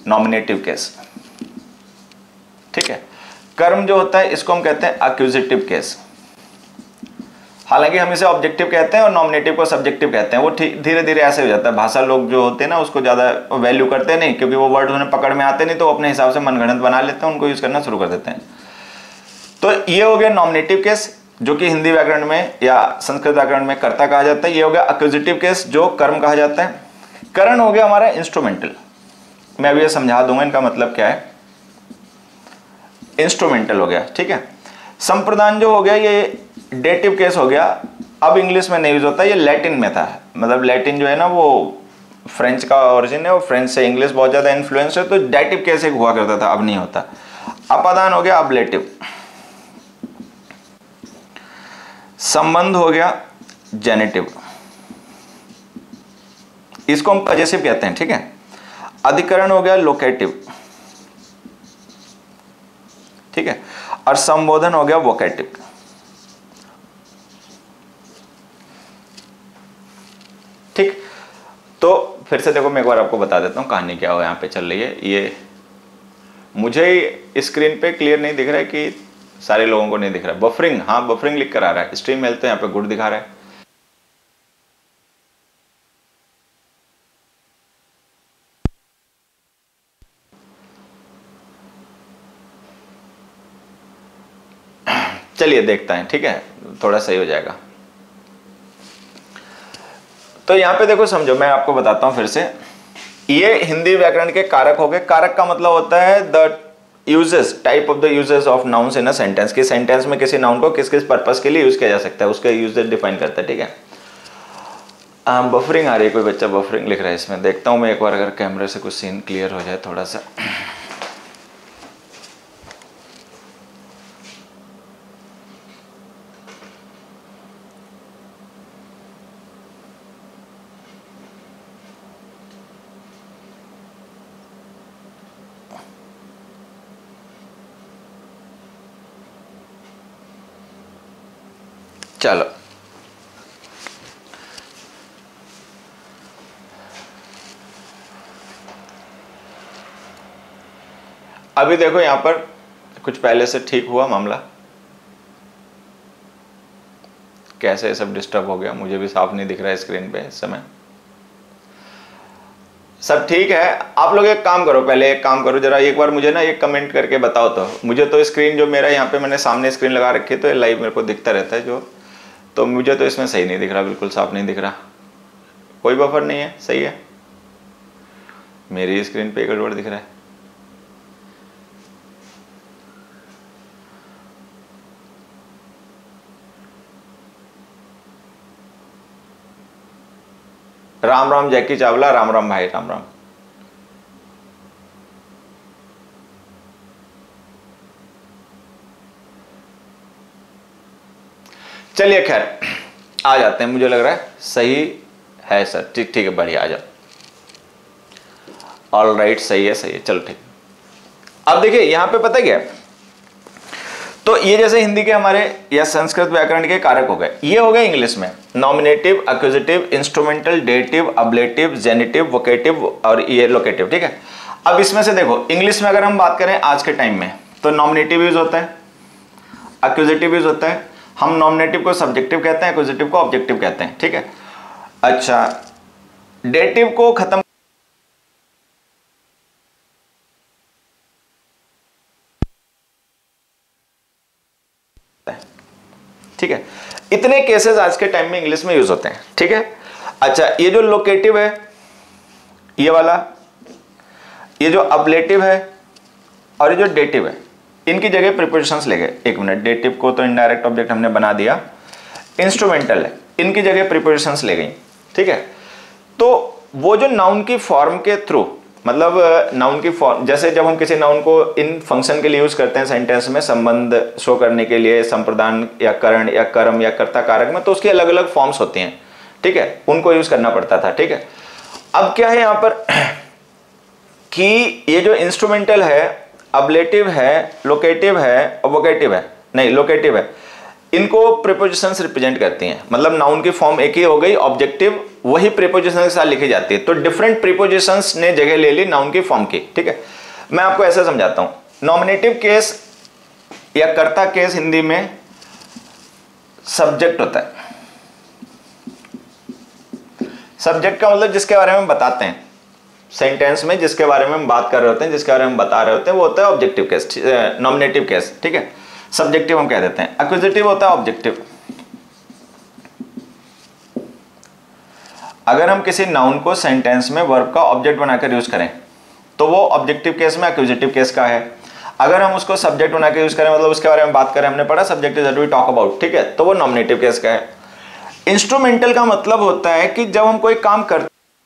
नॉमिनेटिव केस, ठीक है। कर्म जो होता है इसको हम कहते हैं एक्यूजिटिव केस। हालांकि हम इसे ऑब्जेक्टिव कहते हैं और नॉमिनेटिव को सब्जेक्टिव कहते हैं। वो धीरे धीरे ऐसे हो जाता है, भाषा लोग जो होते हैं ना उसको ज़्यादा वैल्यू करते नहीं, क्योंकि वो वर्ड उन्हें पकड़ में आते नहीं, तो अपने हिसाब से मनगढ़ंत बना लेते हैं, उनको यूज़ करना शुरू कर देते हैं। तो ये हो गया नॉमिनेटिव केस, जो कि हिंदी व्याकरण में या संस्कृत व्याकरण में कर्ता कहा जाता है। ये हो गया एक्यूजिटिव केस, जो कर्म कहा जाता है। करण हो गया हमारा इंस्ट्रूमेंटल। मैं अभी ये समझा दूंगा इनका मतलब क्या है। इंस्ट्रूमेंटल हो गया, ठीक है। संप्रदान जो हो गया ये डेटिव केस हो गया, अब इंग्लिश में नहीं यूज होता, ये लैटिन में था। मतलब लैटिन जो है ना वो फ्रेंच का ओरिजिन है, वो फ्रेंच से इंग्लिश बहुत ज्यादा इन्फ्लुएंस है, तो डेटिव केस एक हुआ करता था, अब नहीं होता। अपादान हो गया अबलेटिव। संबंध हो गया जेनेटिव, इसको हम पजेसिव कहते हैं, ठीक है। अधिकरण हो गया लोकेटिव, ठीक है। और संबोधन हो गया वोकेटिव। ठीक, तो फिर से देखो मैं एक बार आपको बता देता हूं कहानी क्या हो यहाँ पे चल रही है। ये मुझे स्क्रीन पे क्लियर नहीं दिख रहा है कि सारे लोगों को नहीं दिख रहा है। बफरिंग, हाँ बफरिंग लिख कर आ रहा है। स्ट्रीम हेल्थ तो यहाँ पे गुड दिखा रहा है। चलिए देखते हैं, ठीक है, थोड़ा सही हो जाएगा। तो यहां पे देखो समझो, मैं आपको बताता हूं फिर से। ये हिंदी व्याकरण के कारक हो गए। कारक का मतलब होता है the uses, type of the uses of nouns in a sentence. कि सेंटेंस में किसी नाउन को किस किस पर्पस के लिए यूज किया जा सकता है, उसका यूजेस डिफाइन करता है, ठीक है। बफरिंग आ रही है, कोई बच्चा बफरिंग लिख रहा है इसमें। देखता हूं मैं एक बार, अगर कैमरे से कुछ सीन क्लियर हो जाए थोड़ा सा। चलो अभी देखो यहां पर कुछ पहले से ठीक हुआ मामला। कैसे ये सब डिस्टर्ब हो गया, मुझे भी साफ नहीं दिख रहा है स्क्रीन पे इस समय। सब ठीक है। आप लोग एक काम करो, पहले एक काम करो जरा, एक बार मुझे ना एक कमेंट करके बताओ। तो मुझे तो स्क्रीन जो मेरा यहाँ पे मैंने सामने स्क्रीन लगा रखी है, तो ये लाइव मेरे को दिखता रहता है जो, तो मुझे तो इसमें सही नहीं दिख रहा, बिल्कुल साफ नहीं दिख रहा। कोई बफर नहीं है, सही है। मेरी स्क्रीन पे गड़बड़ दिख रहा है। राम राम जैकी चावला, राम राम भाई, राम राम। चलिए खैर आ जाते हैं, मुझे लग रहा है सही है सर। ठीक ठीक है, बढ़िया, आ जाओ। ऑल राइट, सही है सही है, चलो ठीक। अब देखिए यहां पे पता क्या, तो ये जैसे हिंदी के हमारे या संस्कृत व्याकरण के कारक हो गए, ये हो गए इंग्लिश में nominative, accusative, instrumental, dative, ablative, genitive, vocative और ये लोकेटिव, ठीक है। अब इसमें से देखो इंग्लिश में अगर हम बात करें आज के टाइम में, तो नॉमिनेटिव यूज होता है, एक्यूजिटिव यूज होता है। हम नॉमिनेटिव को सब्जेक्टिव कहते हैं, एक्यूजिटिव को ऑब्जेक्टिव कहते हैं, ठीक है। अच्छा, डेटिव को खत्म, ठीक है। इतने केसेस आज के टाइम में इंग्लिश में यूज होते हैं, ठीक है। अच्छा, ये जो लोकेटिव है ये वाला, ये जो अब्लेटिव है और ये जो डेटिव है, इनकी जगह प्रीपोजिशंस ले गए। एक मिनट, डेटिव को तो इनडायरेक्ट ऑब्जेक्ट हमने बना दिया, इंस्ट्रूमेंटल है, इनकी जगह प्रीपोजिशंस ले गई, ठीक है। तो वो जो नाउन की फॉर्म के थ्रू, मतलब नाउन की फॉर्म, जैसे जब हम किसी नाउन को इन फंक्शन के लिए यूज करते हैं सेंटेंस में, संबंध शो करने के लिए, संप्रदान या करण या कर्म या कर्ता कारक में, तो उसकी अलग अलग फॉर्म्स होती हैं, ठीक है, उनको यूज करना पड़ता था, ठीक है। अब क्या है यहां पर कि ये जो इंस्ट्रूमेंटल है, अब्लेटिव है, लोकेटिव है और वोकेटिव है, नहीं लोकेटिव है, इनको प्रीपोजिशंस रिप्रेजेंट करती हैं, मतलब नाउन की फॉर्म एक ही हो गई, ऑब्जेक्टिव वही प्रीपोजिशन के साथ लिखी जाती है, तो डिफरेंट प्रीपोजिशंस ने जगह ले ली नाउन की फॉर्म की। ठीक है, मैं आपको ऐसा समझाता हूं। नॉमिनेटिव केस या कर्ता केस हिंदी में सब्जेक्ट होता है। सब्जेक्ट का मतलब जिसके बारे में हम बताते हैं, सेंटेंस में जिसके बारे में हम बात कर रहे होते हैं, जिसके बारे में हम बता रहे होते हैं, वो होता है ऑब्जेक्टिव केस, नॉमिनेटिव केस। ठीक है, सब्जेक्टिव हम कह देते हैं। एक्विजिटिव होता है ऑब्जेक्टिव। अगर हम किसी नाउन को सेंटेंस में वर्ब का ऑब्जेक्ट बनाकर यूज करें तो वो ऑब्जेक्टिव केस में एक्विजिटिव केस का है। अगर हम उसको सब्जेक्ट बनाकर यूज करें, मतलब उसके बारे में बात करें, हमने पढ़ा subject is that we talk about, ठीक है, तो वो नॉमिनेटिव केस का है। इंस्ट्रूमेंटल का मतलब होता है कि जब हम कोई काम करते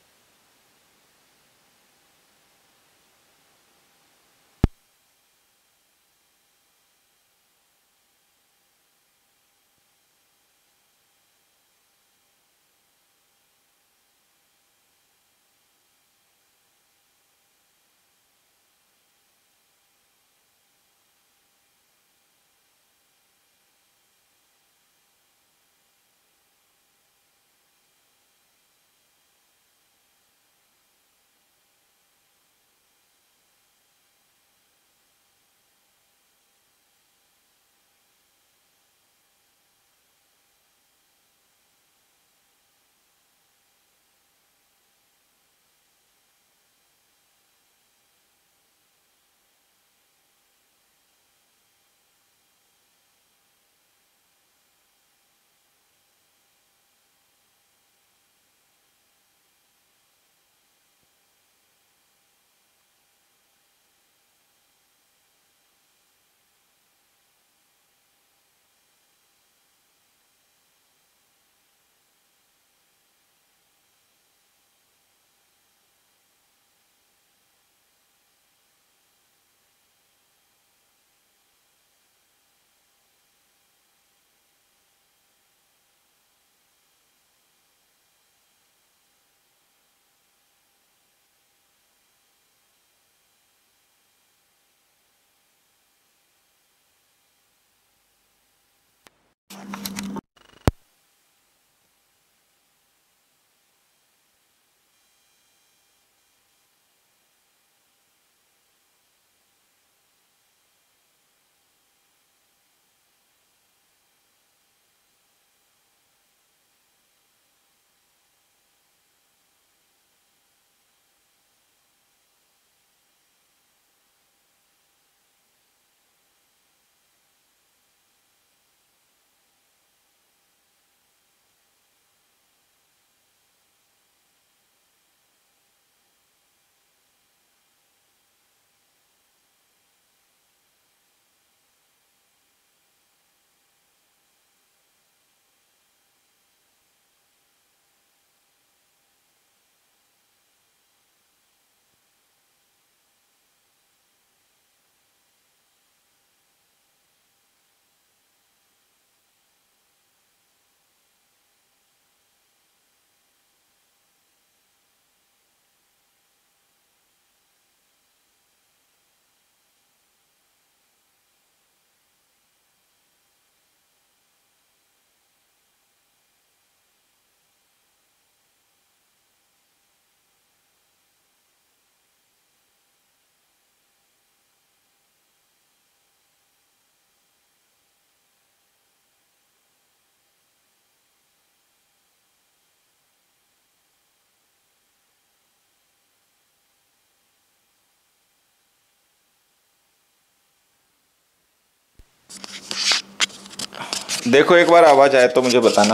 देखो, एक बार आवाज आए तो मुझे बताना।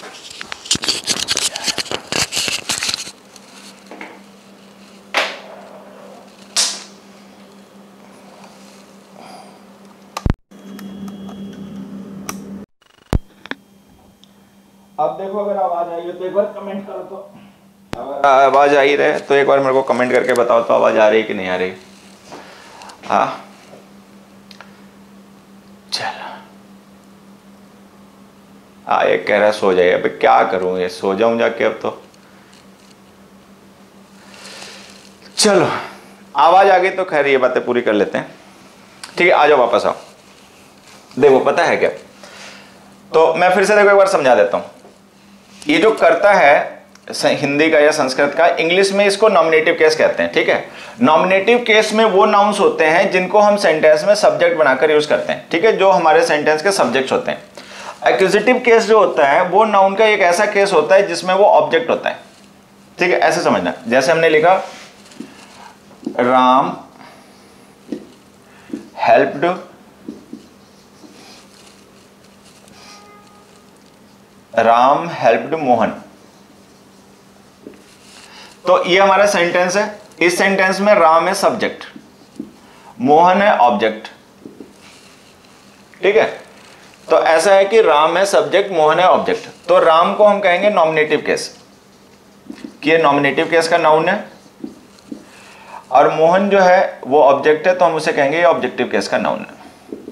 अब देखो, अगर आवाज आई हो तो एक बार कमेंट करो। तो अगर आवाज आई रहे तो एक बार मेरे को कमेंट करके बताओ तो आवाज आ रही कि नहीं आ रही। हाँ, चलो। ये कह रहा है सो जाइए। अबे क्या करूं, ये सो जाऊं जाके अब तो। चलो, आवाज आ गई तो खैर ये बातें पूरी कर लेते हैं। ठीक है, आ जाओ, वापस आओ। देखो, पता है क्या, तो मैं फिर से देखो एक बार समझा देता हूं। ये जो करता है हिंदी का या संस्कृत का, इंग्लिश में इसको नॉमिनेटिव केस कहते हैं, ठीक है। नॉमिनेटिव केस में वो नाउन्स होते हैं जिनको हम सेंटेंस में सब्जेक्ट बनाकर यूज करते हैं, ठीक है, जो हमारे सेंटेंस के सब्जेक्ट्स होते हैं। एक्यूजिटिव केस जो होता है वो नाउन का एक ऐसा केस होता है जिसमें वो ऑब्जेक्ट होता है, ठीक है। ऐसे समझना, जैसे हमने लिखा राम हेल्प्ड मोहन, तो ये हमारा सेंटेंस है। इस सेंटेंस में राम है सब्जेक्ट, मोहन है ऑब्जेक्ट, ठीक है। तो ऐसा है कि राम है सब्जेक्ट, मोहन है ऑब्जेक्ट, तो राम को हम कहेंगे नॉमिनेटिव केस, कि ये नॉमिनेटिव केस का नाउन है, और मोहन जो है वो ऑब्जेक्ट है, तो हम उसे कहेंगे ये ऑब्जेक्टिव केस का नाउन है,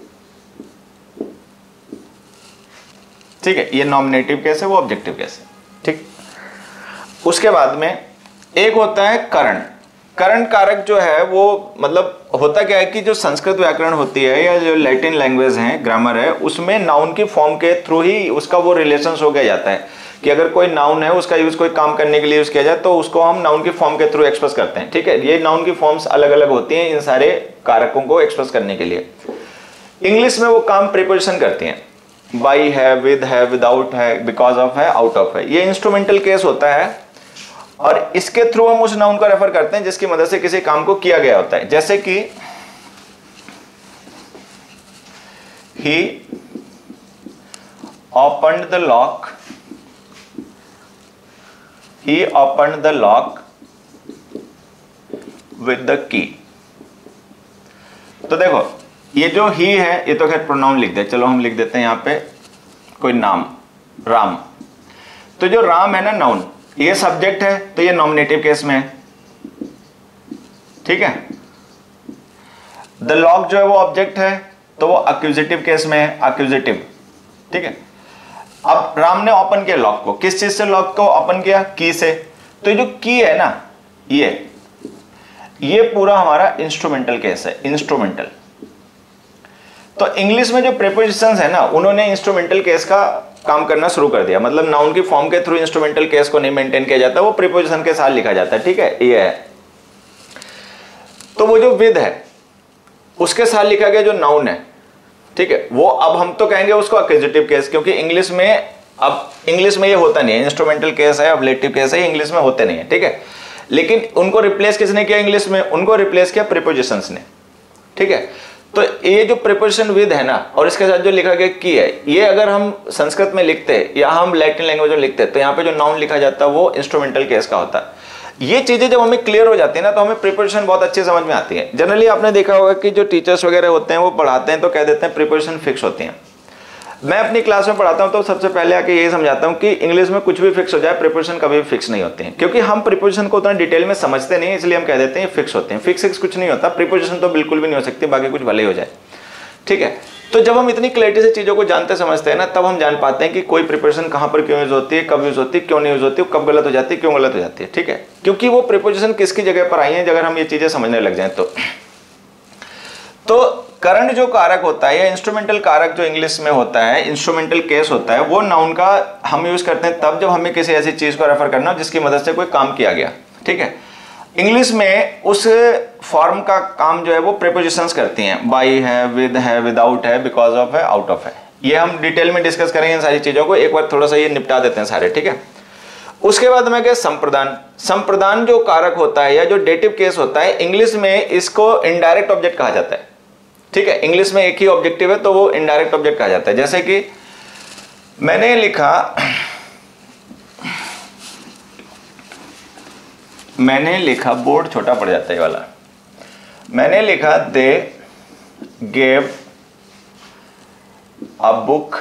ठीक है। ये नॉमिनेटिव केस है, वो ऑब्जेक्टिव केस है, ठीक। उसके बाद में एक होता है करण। करण कारक जो है वो मतलब होता क्या है कि जो संस्कृत व्याकरण होती है या जो लैटिन लैंग्वेज है, ग्रामर है, उसमें नाउन की फॉर्म के थ्रू ही उसका वो रिलेशन हो गया जाता है कि अगर कोई नाउन है उसका यूज कोई काम करने के लिए यूज किया जाए तो उसको हम नाउन की फॉर्म के थ्रू एक्सप्रेस करते हैं, ठीक है। ये नाउन की फॉर्म्स अलग अलग होती हैं इन सारे कारकों को एक्सप्रेस करने के लिए। इंग्लिश में वो काम प्रीपोजिशन करती हैं, बाई है, विद है, विदाउट है, बिकॉज ऑफ है, आउट ऑफ है। ये इंस्ट्रूमेंटल केस होता है और इसके थ्रू हम उस नाउन को रेफर करते हैं जिसकी मदद से किसी काम को किया गया होता है। जैसे कि he opened the lock, he opened the lock with the key. तो देखो ये जो ही है ये तो खैर प्रोनाउन लिख दे, चलो हम लिख देते हैं यहां पे कोई नाम, राम। तो जो राम है ना नाउन, ये सब्जेक्ट है तो ये नॉमिनेटिव केस में है, ठीक है। द लॉक जो है वो ऑब्जेक्ट है तो वो एक्यूजिटिव केस में है, एक्यूजिटिव, ठीक है। अब राम ने ओपन किया लॉक को, किस चीज से लॉक को ओपन किया? की से। तो ये जो की है ना, ये पूरा हमारा इंस्ट्रूमेंटल केस है, इंस्ट्रूमेंटल। तो इंग्लिश में जो प्रीपोजिशंस है ना, उन्होंने इंस्ट्रूमेंटल केस का काम करना शुरू कर दिया, मतलब नाउन की फॉर्म के थ्रू इंस्ट्रूमेंटल केस को नहीं मेंटेन किया जाता, वो प्रीपोजिशन के साथ लिखा जाता है, ठीक है। ये है, तो वो जो विद है उसके साथ लिखा गया जो नाउन है, ठीक है, वो अब हम तो कहेंगे उसको एक्यूजिटिव केस, क्योंकि इंग्लिश में अब इंग्लिश में ये होता नहीं है, इंस्ट्रूमेंटल केस है, अब्लेटिव केस है, इंग्लिश में होते नहीं है, ठीक है। लेकिन उनको रिप्लेस किसने किया इंग्लिश में? उनको रिप्लेस किया प्रीपोजिशंस ने, ठीक है। तो ये जो प्रीपोजिशन विद है ना और इसके साथ जो लिखा गया की है, ये अगर हम संस्कृत में लिखते या हम लैटिन लैंग्वेज में लिखते तो यहाँ पे जो नाउन लिखा जाता है वो इंस्ट्रूमेंटल केस का होता है। ये चीजें जब हमें क्लियर हो जाती है ना तो हमें प्रीपोजिशन बहुत अच्छे समझ में आती है। जनरली आपने देखा होगा कि जो टीचर्स वगैरह होते हैं वो पढ़ाते हैं तो कह देते हैं प्रीपोजिशन फिक्स होती हैं। मैं अपनी क्लास में पढ़ाता हूं तो सबसे पहले आके यही समझाता हूं कि इंग्लिश में कुछ भी फिक्स हो जाए, प्रीपोजिशन कभी भी फिक्स नहीं होते हैं, क्योंकि हम प्रीपोजिशन को उतना डिटेल में समझते नहीं, इसलिए हम कह देते हैं फिक्स होते हैं। फिक्स कुछ नहीं होता, प्रीपोजिशन तो बिल्कुल भी नहीं हो सकती, बाकी कुछ भले ही हो जाए, ठीक है। तो जब हम इतनी क्लैरिटी से चीजों को जानते समझते हैं ना, तब हम जान पाते हैं कि कोई प्रीपोजिशन कहां पर क्यों यूज होती है, कब यूज होती है, क्यों नहीं यूज होती है, कब गलत हो जाती है, क्यों गलत हो जाती है, ठीक है। क्योंकि वो प्रीपोजिशन किसकी जगह पर आई है, अगर हम ये चीजें समझने लग जाए तो करंट जो कारक होता है या इंस्ट्रूमेंटल कारक जो इंग्लिश में होता है, इंस्ट्रूमेंटल केस होता है, वो नाउन का हम यूज करते हैं तब जब हमें किसी ऐसी चीज को रेफर करना हो जिसकी मदद से कोई काम किया गया, ठीक है। इंग्लिश में उस फॉर्म का काम जो है वो प्रीपोजिशंस करती हैं, बाई है, विद है, विदाउट है, बिकॉज ऑफ है, आउट ऑफ है। ये हम डिटेल में डिस्कस करेंगे इन सारी चीजों को, एक बार थोड़ा सा ये निपटा देते हैं सारे, ठीक है। उसके बाद में क्या संप्रदान। संप्रदान जो कारक होता है या जो डेटिव केस होता है, इंग्लिश में इसको इनडायरेक्ट ऑब्जेक्ट कहा जाता है, ठीक है। इंग्लिश में एक ही ऑब्जेक्टिव है तो वो इनडायरेक्ट ऑब्जेक्ट कहा जाता है। जैसे कि मैंने लिखा बोर्ड छोटा पड़ जाता है ये वाला, मैंने लिखा they gave a book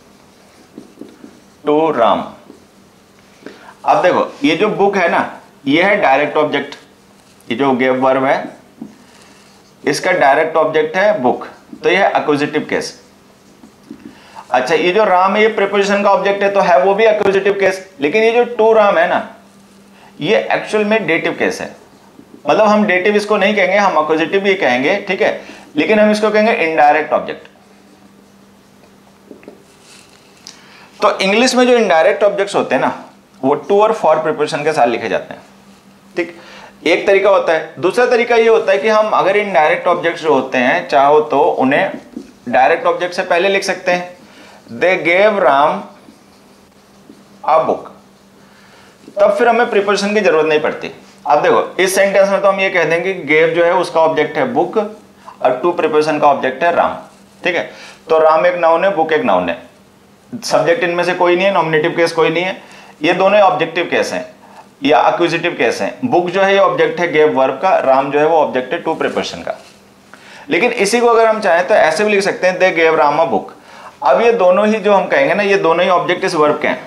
to Ram. अब देखो ये जो बुक है ना, ये है डायरेक्ट ऑब्जेक्ट, ये जो गेव वर्ब है इसका डायरेक्ट ऑब्जेक्ट है बुक, तो ये है एक्विजिटिव केस। अच्छा, ये जो राम है ये प्रीपोजिशन का ऑब्जेक्ट है तो है वो भी एक्विजिटिव केस, लेकिन ये जो टू राम है ना ये एक्चुअल में डेटिव केस है। मतलब हम डेटिव इसको नहीं कहेंगे, हम एक्विजिटिव भी कहेंगे, ठीक है, लेकिन हम इसको कहेंगे इनडायरेक्ट ऑब्जेक्ट। तो इंग्लिश में जो इनडायरेक्ट ऑब्जेक्ट्स होते हैं ना, वो टू और फॉर प्रीपोजिशन के साथ लिखे जाते हैं, ठीक। एक तरीका होता है। दूसरा तरीका ये होता है कि हम अगर इनडायरेक्ट ऑब्जेक्ट्स जो होते हैं चाहो तो उन्हें डायरेक्ट ऑब्जेक्ट से पहले लिख सकते हैं। They gave Ram a book, तब फिर हमें प्रीपोजिशन की जरूरत नहीं पड़ती। अब देखो इस सेंटेंस में तो हम ये कह देंगे कि गेव जो है उसका ऑब्जेक्ट है बुक और टू प्रीपोजिशन का ऑब्जेक्ट है राम, ठीक है। तो राम एक नाउन है, बुक एक नाउन है, सब्जेक्ट इनमें से कोई नहीं है, नॉमिनेटिव केस कोई नहीं है, ये दोनों ऑब्जेक्टिव केस हैं या एक्विजिटिव केस हैं। बुक जो है ये ऑब्जेक्ट है गेव वर्ब का, राम जो है वो ऑब्जेक्ट है टू प्रीपोजिशन का। लेकिन इसी को अगर हम चाहें तो ऐसे भी लिख सकते हैं, they gave Ram a book. अब ये दोनों ही जो हम कहेंगे ना, ये दोनों ही ऑब्जेक्ट इस वर्ब के हैं।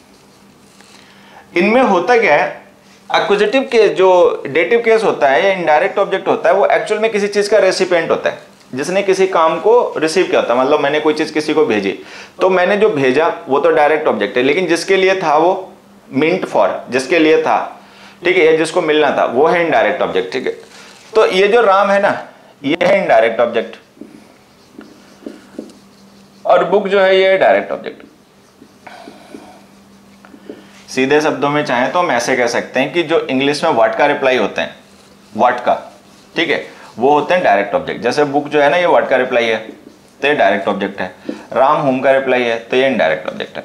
इनमें होता क्या है, एक्विजिटिव केस जो डेटिव केस होता है या इनडायरेक्ट ऑब्जेक्ट होता है, वो एक्चुअल में किसी चीज का रेसिपिएंट होता है, जिसने किसी काम को रिसीव किया होता है। मतलब मैंने कोई चीज किसी को भेजी, तो मैंने जो भेजा वो तो डायरेक्ट ऑब्जेक्ट है, लेकिन जिसके लिए था वो मिंट फॉर, जिसके लिए था, ठीक है, या जिसको मिलना था, वो है इनडायरेक्ट ऑब्जेक्ट, ठीक है। तो ये जो राम है ना, ये है इनडायरेक्ट ऑब्जेक्ट, और बुक जो है ये है डायरेक्ट ऑब्जेक्ट। सीधे शब्दों में चाहें तो हम ऐसे कह सकते हैं कि जो इंग्लिश में व्हाट का रिप्लाई होते हैं, व्हाट का, ठीक है, वो होते हैं डायरेक्ट ऑब्जेक्ट। जैसे बुक जो है ना, ये व्हाट का रिप्लाई है, तो ये डायरेक्ट ऑब्जेक्ट है। राम होम का रिप्लाई है, तो ये इनडायरेक्ट ऑब्जेक्ट है।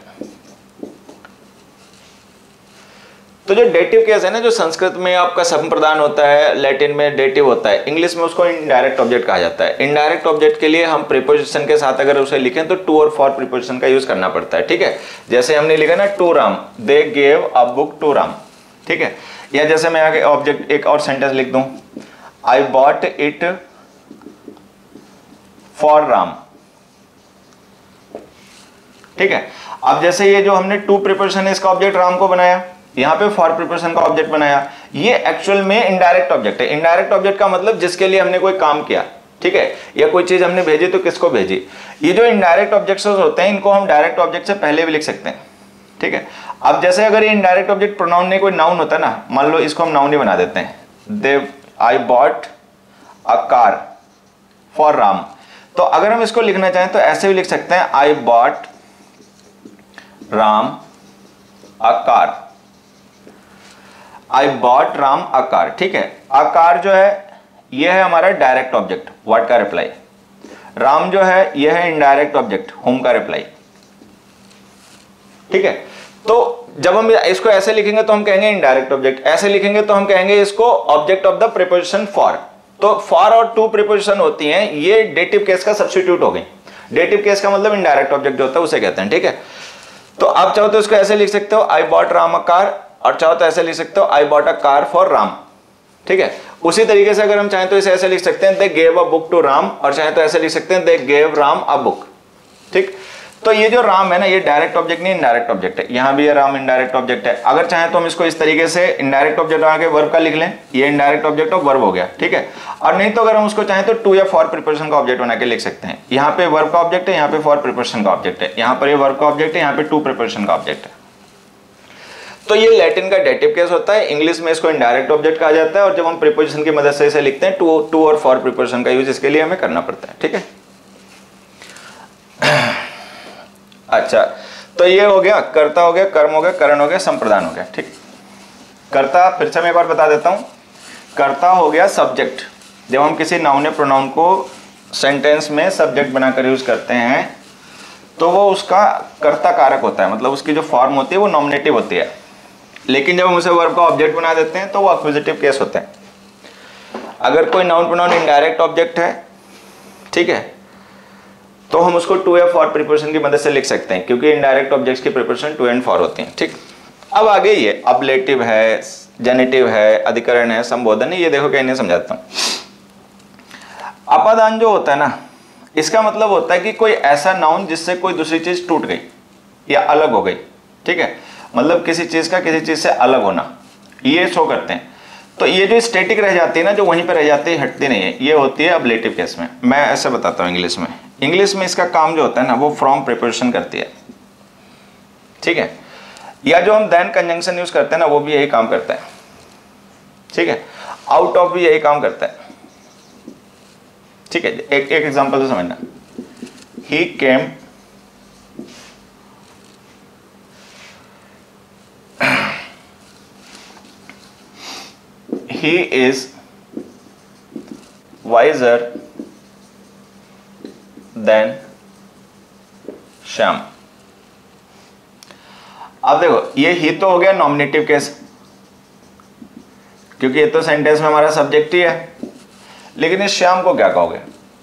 तो जो डेटिव केस है ना, जो संस्कृत में आपका संप्रदान होता है, लैटिन में डेटिव होता है, इंग्लिश में उसको इनडायरेक्ट ऑब्जेक्ट कहा जाता है। इनडायरेक्ट ऑब्जेक्ट के लिए हम प्रीपोजिशन के साथ अगर उसे लिखें तो टू और फॉर प्रीपोजिशन का यूज करना पड़ता है, ठीक है। जैसे हमने लिखा ना, to Ram, they gave a book to Ram, ठीक है। या जैसे मैं आगे ऑब्जेक्ट एक और सेंटेंस लिख दूं, I bought it for Ram, ठीक है। अब जैसे ये जो हमने टू प्रीपोजिशन है, इसका ऑब्जेक्ट राम को बनाया, यहाँ पे फॉर प्रीपोजिशन का ऑब्जेक्ट बनाया, ये एक्चुअल में इनडायरेक्ट ऑब्जेक्ट है। इनडायरेक्ट ऑब्जेक्ट का मतलब जिसके लिए हमने कोई काम किया, ठीक है, या कोई चीज हमने भेजी तो किसको भेजी। ये जो इनडायरेक्ट ऑब्जेक्ट्स होते हैं, इनको हम डायरेक्ट ऑब्जेक्ट से पहले भी लिख सकते हैं, ठीक है। अब जैसे अगर ये इनडायरेक्ट ऑब्जेक्ट प्रोनाउन नहीं कोई नाउन होता ना, मान लो इसको हम नाउन ही बना देते हैं, they I bought a car for Ram, तो अगर हम इसको लिखना चाहें तो ऐसे भी लिख सकते हैं, I bought Ram a car, I bought Ram a car, ठीक है। अ कार जो है ये है हमारा डायरेक्ट ऑब्जेक्ट, व्हाट का रिप्लाई। राम जो है ये है इनडायरेक्ट ऑब्जेक्ट, होम का रिप्लाई, ठीक है। तो जब हम इसको ऐसे लिखेंगे तो हम कहेंगे इनडायरेक्ट ऑब्जेक्ट, ऐसे लिखेंगे तो हम कहेंगे इसको object of the preposition for. तो फॉर और टू प्रीपोजिशन होती हैं, ये डेटिव केस का सब्स्टिट्यूट हो गई। डेटिव केस का मतलब इनडायरेक्ट ऑब्जेक्ट जो होता है उसे कहते हैं, ठीक है। तो आप चाहो तो इसको ऐसे लिख सकते हो, I bought Ram a car, और चाहो तो ऐसे लिख सकते हो, I bought a car for Ram, ठीक है। उसी तरीके से अगर हम चाहें तो इसे ऐसे लिख सकते हैं, they gave a book to Ram, और चाहें तो ऐसे लिख सकते हैं, they gave Ram a book, ठीक। तो ये जो राम है ना, ये डायरेक्ट ऑब्जेक्ट नहीं, इनडायरेक्ट ऑब्जेक्ट है। यहां भी ये राम इनडायरेक्ट ऑब्जेक्ट है। अगर चाहें तो हम इसको इस तरीके से इनडायरेक्ट ऑब्जेक्ट बना के वर्ब का लिख लें, ये इनडायरेक्ट ऑब्जेक्ट ऑफ वर्ब हो गया, ठीक है। और नहीं तो अगर हम उसको चाहें तो टू या फॉर प्रीपोजिशन का ऑब्जेक्ट बना के लिख सकते हैं। यहाँ पे वर्ब का ऑब्जेक्ट है, यहाँ पे फॉर प्रीपोजिशन का ऑब्जेक्ट है, यहाँ पर ये वर्ब का ऑब्जेक्ट है, यहाँ पे टू प्रीपोजिशन का ऑब्जेक्ट है। तो ये लैटिन का डेटिव केस होता है, इंग्लिश में इसको इनडायरेक्ट ऑब्जेक्ट कहा जाता है। और जब हम प्रीपोजिशन की मदद से इसे लिखते हैं, टू और फॉर प्रीपोजिशन का यूज इसके लिए हमें करना पड़ता है, ठीक है। अच्छा, तो ये हो गया, कर्ता हो गया, कर्म हो गया, करण हो गया, संप्रदान हो गया, ठीक। कर्ता फिर से मैं एक बार बता देता हूं, कर्ता हो गया सब्जेक्ट। जब हम किसी नाउन या प्रोनाउन को सेंटेंस में सब्जेक्ट बनाकर यूज करते हैं तो वो उसका कर्ता कारक होता है, मतलब उसकी जो फॉर्म होती है वो नॉमिनेटिव होती है। लेकिन जब हम उसे वर्ब का ऑब्जेक्ट बना देते हैं तो वो एक्विजिटिव केस होता है। अगर कोई नाउन प्रोनाउन इनडायरेक्ट ऑब्जेक्ट है, ठीक है, तो हम उसको टू या फॉर प्रीपोजिशन की मदद से लिख सकते हैं, क्योंकि इनडायरेक्ट ऑब्जेक्ट्स की प्रीपोजिशन टू एंड फॉर होती हैं, ठीक। अब आगे ये अबलेटिव है, जेनेटिव है, अधिकरण है, संबोधन है, ये देखो क्या, इन्हें समझाता हूं। अपादान जो होता है ना, इसका मतलब होता है कि कोई ऐसा नाउन जिससे कोई दूसरी चीज टूट गई या अलग हो गई, ठीक है, मतलब किसी चीज का किसी चीज से अलग होना, ये शो करते हैं। तो ये जो स्टैटिक रह जाती है ना, जो वहीं पर रह जाती है, हटती नहीं है, ये होती है अबलेटिव केस में। मैं ऐसे बताता हूँ इंग्लिश में। इंग्लिश में इसका काम जो होता है ना, वो फ्रॉम प्रीपोजिशन करती है, ठीक है। या जो हम देन कंजंक्शन यूज करते हैं ना, वो भी यही काम करता है, ठीक है। आउट ऑफ भी यही काम करता है, ठीक है। एक एग्जांपल तो समझना, he came he is wiser than Shyam. अब देखो ये ही तो हो गया नॉमिनेटिव केस, क्योंकि ये तो सेंटेंस में हमारा सब्जेक्ट ही है, लेकिन इस श्याम को क्या कहोगे?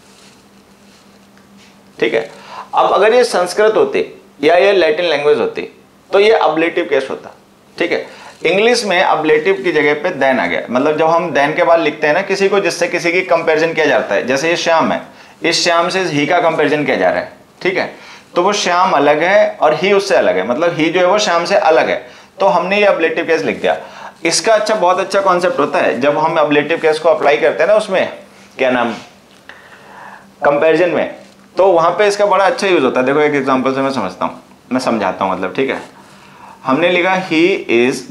ठीक है, अब अगर ये संस्कृत होती या ये लैटिन लैंग्वेज होती तो ये अब्लेटिव केस होता। ठीक है, इंग्लिश में अब्लेटिव की जगह पे देन आ गया, मतलब जब हम देन के बाद लिखते हैं ना किसी को जिससे किसी की कंपैरिजन किया जाता है, जैसे ये श्याम है, इस श्याम से ही का कंपैरिजन किया जा रहा है। ठीक है, तो वो श्याम अलग है और ही उससे अलग है, मतलब ही जो है वो श्याम से अलग है, तो हमने ये अब्लेटिव केस लिख दिया। इसका बहुत अच्छा कॉन्सेप्ट होता है जब हम अब्लेटिव केस को अप्लाई करते हैं ना, उसमें क्या नाम, कंपैरिजन में, तो वहां पे इसका बड़ा अच्छा यूज होता है। देखो एक एग्जांपल से मैं समझाता हूं, मतलब ठीक है, हमने लिखा he is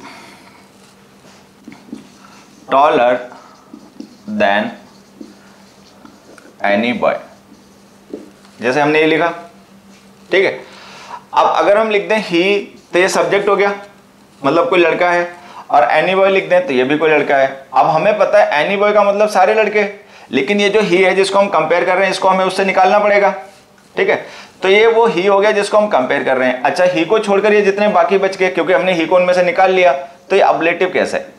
taller than any boy, जैसे हमने ये लिखा। ठीक है, अब अगर हम लिख दें ही तो ये सब्जेक्ट हो गया, मतलब कोई लड़का है, और एनी बॉय लिख दें तो ये भी कोई लड़का है। अब हमें पता है एनी बॉय का मतलब सारे लड़के, लेकिन ये जो ही है जिसको हम कंपेयर कर रहे हैं इसको हमें उससे निकालना पड़ेगा। ठीक है, तो ये वो ही हो गया जिसको हम कंपेयर कर रहे हैं। अच्छा, ही को छोड़कर ये जितने बाकी बच गए, क्योंकि हमने ही को उनमें से निकाल लिया, तो ये अब्लेटिव केस है।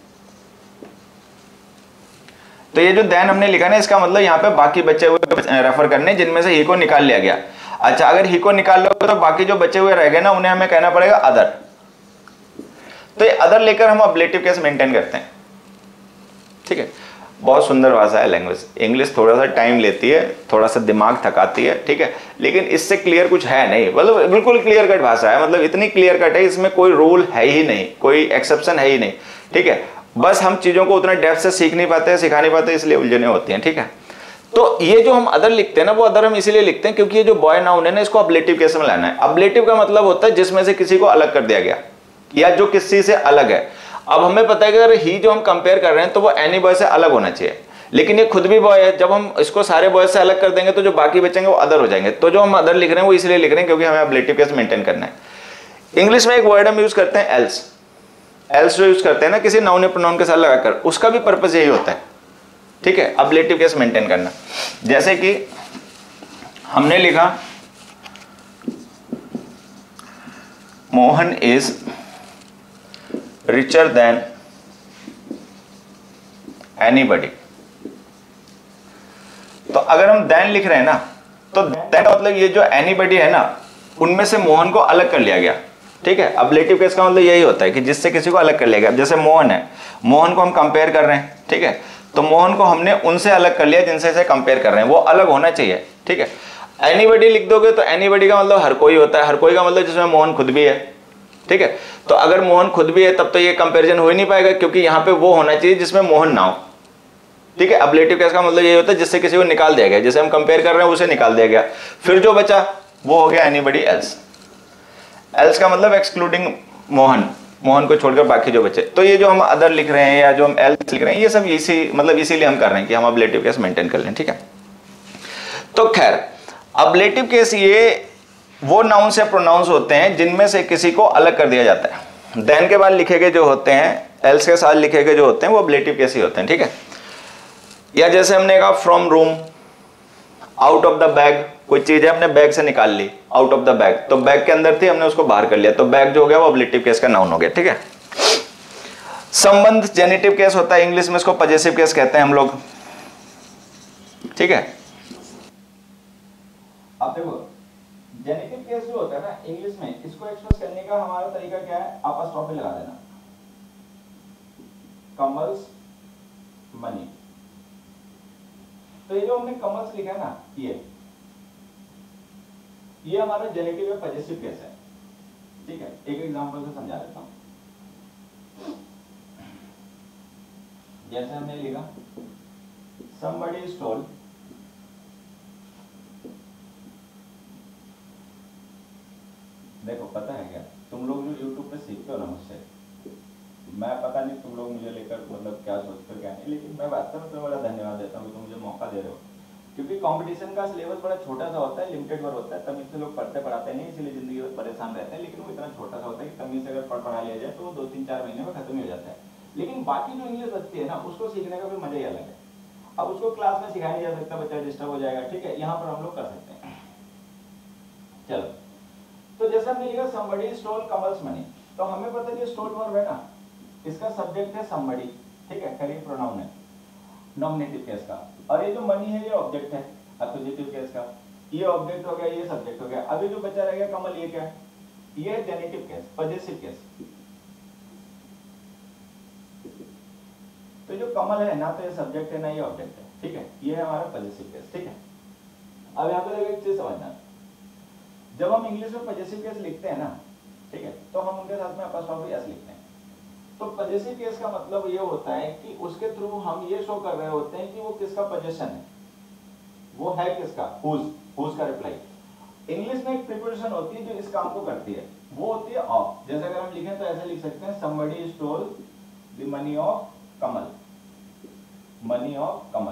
तो ये जो देन हमने लिखा ना, इसका मतलब यहाँ पे बाकी बचे हुए रेफर करने जिनमें से ही को निकाल लिया गया। अच्छा, अगर ही को निकाल लो तो बाकी जो बचे हुए रह गए ना, उन्हें हमें कहना पड़ेगा अदर। तो ये अदर लेकर हम अब्लेटिव केस मेंटेन करते हैं। ठीक है, बहुत सुंदर भाषा है लैंग्वेज। इंग्लिश थोड़ा सा टाइम लेती है, थोड़ा सा दिमाग थकाती है, ठीक है, लेकिन इससे क्लियर कुछ है नहीं, मतलब बिल्कुल क्लियर कट भाषा है, मतलब इतनी क्लियर कट है, इसमें कोई रूल है ही नहीं, कोई एक्सेप्शन है ही नहीं। ठीक है, बस हम चीजों को उतना डेप्थ से सीख नहीं पाते, सिखा नहीं पाते, इसलिए उलझने होती हैं। ठीक है, तो ये जो हम अदर लिखते हैं ना, वो अदर हम इसीलिए लिखते हैं क्योंकि ये जो बॉय नाउन है ना, इसको अब्लेटिव केस में लाना है। अब्लेटिव का मतलब होता है जिसमें से किसी को अलग कर दिया गया या जो किसी से अलग है। अब हमें पता है कि अगर ही जो हम कंपेयर कर रहे हैं तो वो एनी बॉय से अलग होना चाहिए, लेकिन ये खुद भी बॉय है। जब हम इसको सारे बॉय से अलग कर देंगे तो जो बाकी बचेंगे वो अदर हो जाएंगे। तो जो हम अदर लिख रहे हैं वो इसलिए लिख रहे हैं क्योंकि हमें अब्लेटिव केस मेंटेन करना है। इंग्लिश में एक वर्ड हम यूज करते हैं एल्स। एल्स जो यूज करते हैं ना किसी नाउन या प्रोनाउन के साथ लगाकर, उसका भी पर्पस यही होता है। ठीक है, अब्लेटिव केस मेंटेन करना। जैसे कि हमने लिखा Mohan is richer than anybody. तो अगर हम देन लिख रहे हैं ना, तो देन मतलब ये जो एनीबडी है ना, उनमें से मोहन को अलग कर लिया गया। ठीक है, अब्लेटिव केस का मतलब यही होता है कि जिससे किसी को अलग कर लिया गया। जैसे मोहन है, मोहन को हम कंपेयर कर रहे हैं, ठीक है, तो मोहन को हमने उनसे अलग कर लिया जिनसे इसे कंपेयर कर रहे हैं, वो अलग होना चाहिए। ठीक है, एनीबडी लिख दोगे तो एनीबडी का मतलब हर कोई होता है, हर कोई का मतलब जिसमें मोहन खुद भी है। ठीक है, तो अगर मोहन खुद भी है तब तो ये कंपैरिजन हो ही नहीं पाएगा, क्योंकि यहाँ पे वो होना चाहिए जिसमें मोहन ना हो। ठीक है, अब्लेटिव केस का मतलब ये होता है जिससे किसी को निकाल दिया गया, जिसे हम कंपेयर कर रहे हैं उसे निकाल दिया गया, फिर जो बचा वो हो गया एनीबडी एल्स। एल्स का मतलब एक्सक्लूडिंग मोहन, मोहन को छोड़कर बाकी जो बचे। तो ये जो हम अदर लिख रहे हैं या जो हम एल्स लिख रहे हैं, ये सब इसीलिए हम कर रहे हैं कि हम अब्लेटिव केस मेंटेन कर लें। ठीक है, तो खैर अब्लेटिव केस ये वो नाउन से प्रोनाउंस होते हैं जिनमें से किसी को अलग कर दिया जाता है। देन के बाद लिखे गए जो होते हैं, एल्स के साथ लिखे गए जो होते हैं, वो अब्लेटिव केस ही होते हैं। ठीक है, या जैसे हमने कहा from room, out of the bag, कोई चीज है हमने बैग से निकाल ली, आउट ऑफ द बैग, तो बैग के अंदर थी हमने उसको बाहर कर लिया, तो बैग जो हो गया वो अब्लेटिव केस का नाउन हो गया। ठीक है, संबंध जेनिटिव केस होता है, इंग्लिश में इसको पजेसिव केस कहते हैं हम लोग। ठीक है, अब देखो जेनिटिव केस जो होता है ना इंग्लिश में, इसको एक्सप्रेस करने का हमारा तरीका क्या है, अपॉस्ट्रोफी लगा देना, कमल्स मनी। तो ये जो हमने कमल्स लिखा है ना, ये हमारा जेनिटिव या पजेसिव केस है। ठीक है, एक एग्जांपल से समझा देता हूं। जैसे हमने लिखा somebody stole देखो पता है क्या, तुम लोग जो YouTube पे सीखते हो ना मुझसे, मैं पता नहीं तुम लोग मुझे लेकर मतलब क्या सोचते क्या नहीं, लेकिन मैं वास्तव में तुम्हें बड़ा धन्यवाद देता हूँ कि तुम मुझे मौका दे रहे हो, क्योंकि कंपटीशन का सिलेबस बड़ा छोटा सा होता है, लिमिटेड वर्क होता है, तमीज से लोग पढ़ते पढ़ाते नहीं, इसलिए जिंदगी में परेशान रहते हैं। लेकिन वो इतना छोटा सा होता है कि तमीज से अगर पढ़ा लिया जाए तो वो 2-3-4 महीने में खत्म ही हो जाता है। लेकिन बाकी जो इंग्लिश बचती है ना उसको सीखने का भी मजा ही अलग है। अब उसको क्लास में सिखाया नहीं जा सकता, बच्चा डिस्टर्ब हो जाएगा, ठीक है, यहाँ पर हम लोग कर सकते हैं। चलो, तो जैसे हमने लिखा somebody stole कमल्स मनी, तो हमें पता है स्टोल वर्ब है ना, इसका सब्जेक्ट है somebody, ठीक है, खैर प्रोनाउन है नॉमिनेटिव केस का, और ये जो मनी है ये ऑब्जेक्ट है अक्यूजेटिव केस का, ये ऑब्जेक्ट हो गया, ये सब्जेक्ट हो गया। अभी जो बचा रह गया कमल, ये क्या है, ये है जेनेटिव केस, पजेसिव केस। तो जो कमल है ना तो ये सब्जेक्ट है ना ये ऑब्जेक्ट है, ठीक है, ये है हमारा पजेसिव केस, ठीक है। अब यहाँ पे देखो एक चीज समझना, जब हम इंग्लिश में पजेसिव केस लिखते हैं ना, ठीक है, तो हम उनके साथ में अपॉस्ट्रोफी एस लिखते हैं। तो पजेसिव केस का मतलब ये होता है कि उसके थ्रू हम ये शो कर रहे होते हैं कि वो किसका पोजीशन है, वो है किसका, हुज का रिप्लाई। इंग्लिश में एक प्रीपोजिशन होती है जो इस काम को करती है, वो होती है ऑफ। जैसे अगर हम लिखें तो ऐसे लिख सकते हैं somebody stole the money of Kamal, money of Kamal,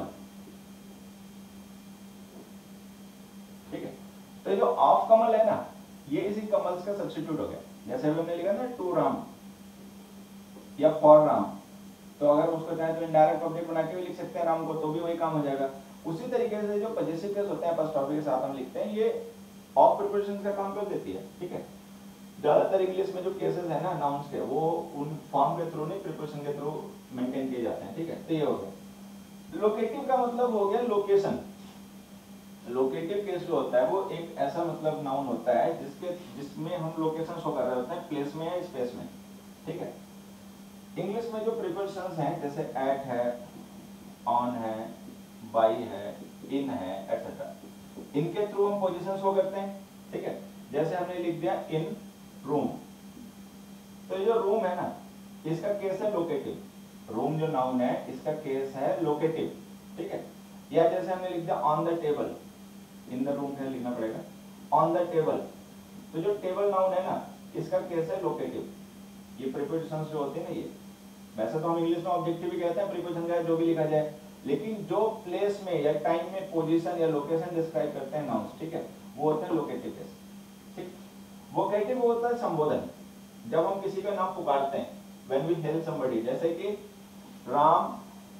ठीक है। तो जो ऑफ कमल है ना, ये इसी कमल का सब्स्टिट्यूट हो गया। जैसे हमने लिखा ना टू राम या फॉर राम, तो अगर उसको चाहे तो इनडायरेक्ट ऑब्जेक्ट बना के भी लिख सकते हैं राम को, तो भी वही काम हो जाएगा। उसी तरीके से जो पजेसिव केस होते हैं अपॉस्ट्रोफी के साथ हम लिखते हैं, ये ऑफ प्रीपोजिशन का काम कर देती है, ठीक है। ज्यादातर इंग्लिश में जो केसेस है ना नाउन्स के, वो उन फॉर्म के थ्रू नहीं प्रीपोजिशन के थ्रू मेंटेन किए जाते हैं, ठीक है। तो ये हो गया। लोकेटिव का मतलब हो गया लोकेशन। लोकेटिव केस जो होता है वो एक ऐसा मतलब नाउन होता है जिसमें हम लोकेशन शो कर रहे होते हैं, प्लेस में या स्पेस में, ठीक है। इंग्लिश में जो प्रीपोजिशंस हैं जैसे एट है, ऑन है, बाई है, इन है, एटसेट्रा, इनके थ्रू हम पोजीशन शो करते हैं, ठीक है। जैसे हमने लिख दिया इन रूम, तो ये जो रूम है ना इसका केस है लोकेटिव। रूम जो नाउन है इसका केस है लोकेटिव, ठीक है। या जैसे हमने लिख दिया on the table, in the room है लिखना पड़ेगा, ऑन द टेबल, तो जो टेबल नाउन है ना इसका केस है लोकेटिव। ये प्रीपोजिशंस जो होते हैं ना, ये वैसे तो हम इंग्लिश में ऑब्जेक्टिव भी कहते हैं प्रीपोजिशन का जो भी लिखा जाए, लेकिन जो प्लेस में या टाइम में पोजीशन या लोकेशन डिस्क्राइब करते हैं नाउन्स, ठीक है, वो होते हैं लोकेटिव केस, ठीक। वोकेटिव होता है संबोधन, जब हम किसी का नाम पुकारते हैं, व्हेन वी हेल समबडी, जैसे कि राम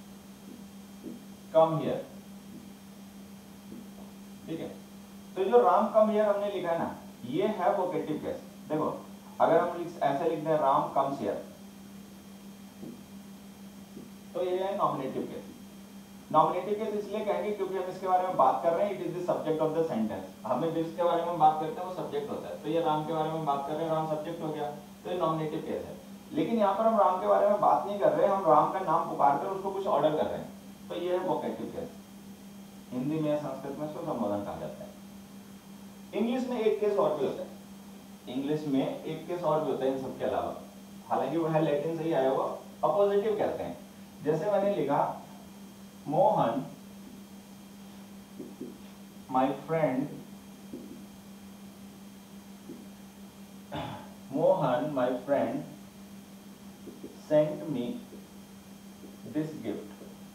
कम हियर, ठीक है। तो जो राम कम हियर हमने लिखा है ना, ये है वोकेटिव केस। देखो अगर हम ऐसे लिख दें राम कम्स हियर, तो ये है नॉमिनेटिव केस। नॉमिनेटिव केस इसलिए कहेंगे क्योंकि हम इसके बारे में बात कर रहे हैं, it is the subject of the sentence. हमें जिसके बारे में बात करते हैं वो सब्जेक्ट होता है, तो ये राम के बारे में बात कर रहे हैं, राम सब्जेक्ट हो गया, तो ये नॉमिनेटिव केस है। लेकिन यहाँ पर हम राम के बारे में बात नहीं कर रहे, हम राम का नाम पुकार कर उसको कुछ ऑर्डर कर रहे हैं, तो ये है वोकेटिव केस। हिंदी में संस्कृत में इसको संबोधन कहा जाता है। इंग्लिश में एक केस और भी होता है, इंग्लिश में एक केस और भी होता है इन सबके अलावा, हालांकि वो है लैटिन से ही आया हुआ, अपोजिटिव कहते हैं। जैसे मैंने लिखा Mohan my friend, Mohan my friend sent me this gift.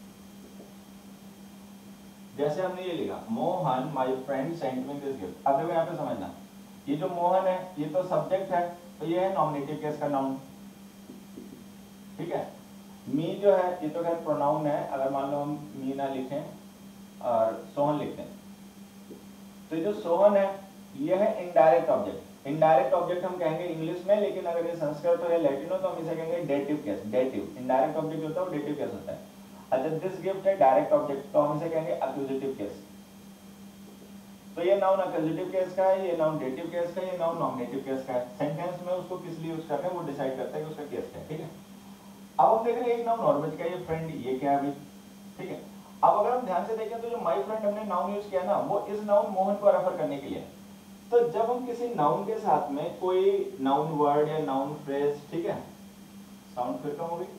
जैसे हमने ये लिखा Mohan my friend sent me this gift, अब देखो यहाँ पे समझना, ये जो मोहन है ये तो सब्जेक्ट है, तो ये है नॉमिनेटिव केस का नाउन, ठीक है। मी जो है ये तो खैर प्रोनाउन है, अगर मान लो हम मी ना लिखें और सोहन लिखते हैं, तो जो सोहन है ये है इनडायरेक्ट ऑब्जेक्ट। इनडायरेक्ट ऑब्जेक्ट हम कहेंगे इंग्लिश में, लेकिन अगर ये संस्कृत हो या लैटिन हो तो हम इसे कहेंगे dative case. Dative indirect object होता है वो डेटिव केस होता है। अच्छा दिस गिफ्ट है डायरेक्ट ऑब्जेक्ट, तो हम इसे कहेंगे एक्यूजेटिव केस। तो ये नाउन एक्यूजेटिव केस का है, ये नाउन डेटिव केस का है, ये नाउन नॉमिनेटिव केस का है। सेंटेंस में उसको किस लिए यूज कर रहे हैं वो डिसाइड करता है कि उसका केस क्या है, ठीक है। अब हम देख रहे हैं एक नाउन और बच गया, ये फ्रेंड, ये क्या है अभी, ठीक है। अब अगर हम ध्यान से देखें तो जो माय फ्रेंड हमने नाउन यूज किया ना, वो इस नाउन मोहन को रेफर करने के लिए। तो जब हम किसी नाउन के साथ में कोई नाउन वर्ड या नाउन फ्रेज, ठीक है, साउंड फिर कम होगी,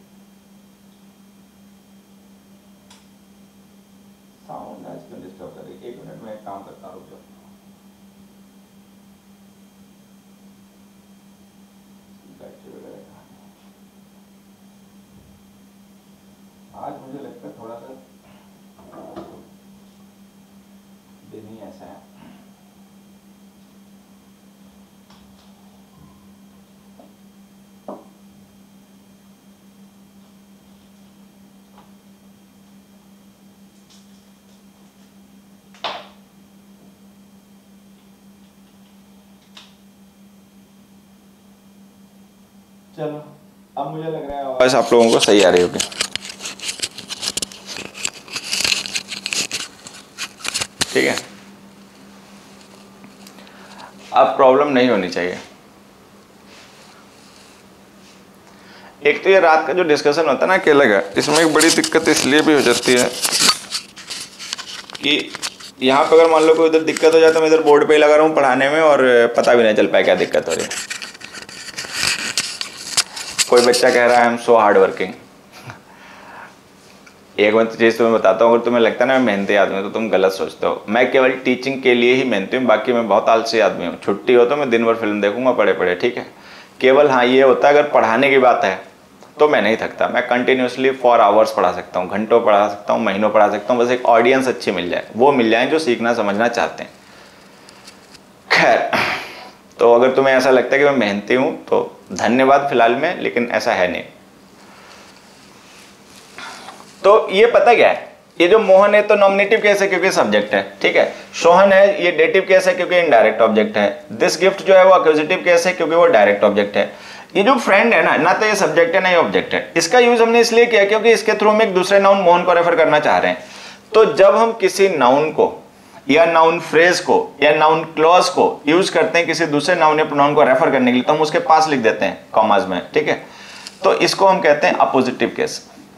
साउंड आज क्यों डिस्टर्ब कर रही है, 1 मिनट में एक काम करता हूँ, रुक जाओ। आज मुझे लगता है थोड़ा सा दिन ही ऐसा है। चलो अब मुझे लग रहा है बस आप लोगों को सही आ रही होगी। ठीक है, अब प्रॉब्लम नहीं होनी चाहिए। एक तो ये रात का जो डिस्कशन होता है ना अकेले का, इसमें एक बड़ी दिक्कत इसलिए भी हो जाती है कि यहाँ पे अगर मान लो कोई उधर दिक्कत हो जाए तो मैं इधर बोर्ड पे ही लगा रहा हूँ पढ़ाने में और पता भी नहीं चल पाया क्या दिक्कत हो रही है। कोई बच्चा कह रहा है I am so hard working. एक बार चीज़ तुम्हें बताता हूँ, अगर तुम्हें लगता है ना मैं मेहनती आदमी हूँ तो तुम गलत सोचते हो। मैं केवल टीचिंग के लिए ही मेहनती हूँ, बाकी मैं बहुत आलसी आदमी हूँ। छुट्टी हो तो मैं दिन भर फिल्म देखूंगा पढ़े पढ़े, ठीक है। केवल हाँ ये होता है अगर पढ़ाने की बात है तो मैं नहीं थकता, मैं कंटिन्यूसली फॉर आवर्स पढ़ा सकता हूँ, घंटों पढ़ा सकता हूँ, महीनों पढ़ा सकता हूँ। बस एक ऑडियंस अच्छी मिल जाए, वो मिल जाए जो सीखना समझना चाहते हैं। खैर, तो अगर तुम्हें ऐसा लगता है कि मैं मेहनती हूँ तो धन्यवाद फिलहाल में, लेकिन ऐसा है नहीं। तो ये पता क्या है, ये जो मोहन है तो नॉमिनेटिव केस है क्योंकि सब्जेक्ट है, ठीक है। सोहन है ये डेटिव केस है क्योंकि इनडायरेक्ट ऑब्जेक्ट है। दिस गिफ्ट जो है वो अक्यूजिटिव केस है क्योंकि वो डायरेक्ट ऑब्जेक्ट है। ये जो फ्रेंड है ना तो ये सब्जेक्ट है ना ये ऑब्जेक्ट है। इसका यूज हमने इसलिए किया क्योंकि इसके थ्रू हम एक दूसरे नाउन मोहन को रेफर करना चाह रहे हैं। तो जब हम किसी नाउन को या नाउन फ्रेज को या नाउन क्लॉज को यूज करते हैं किसी दूसरे नाउन या प्रोनाउन को रेफर करने के लिए, तो हम उसके पास लिख देते हैं कॉमास में, ठीक है। तो इसको हम कहते हैं appositive case.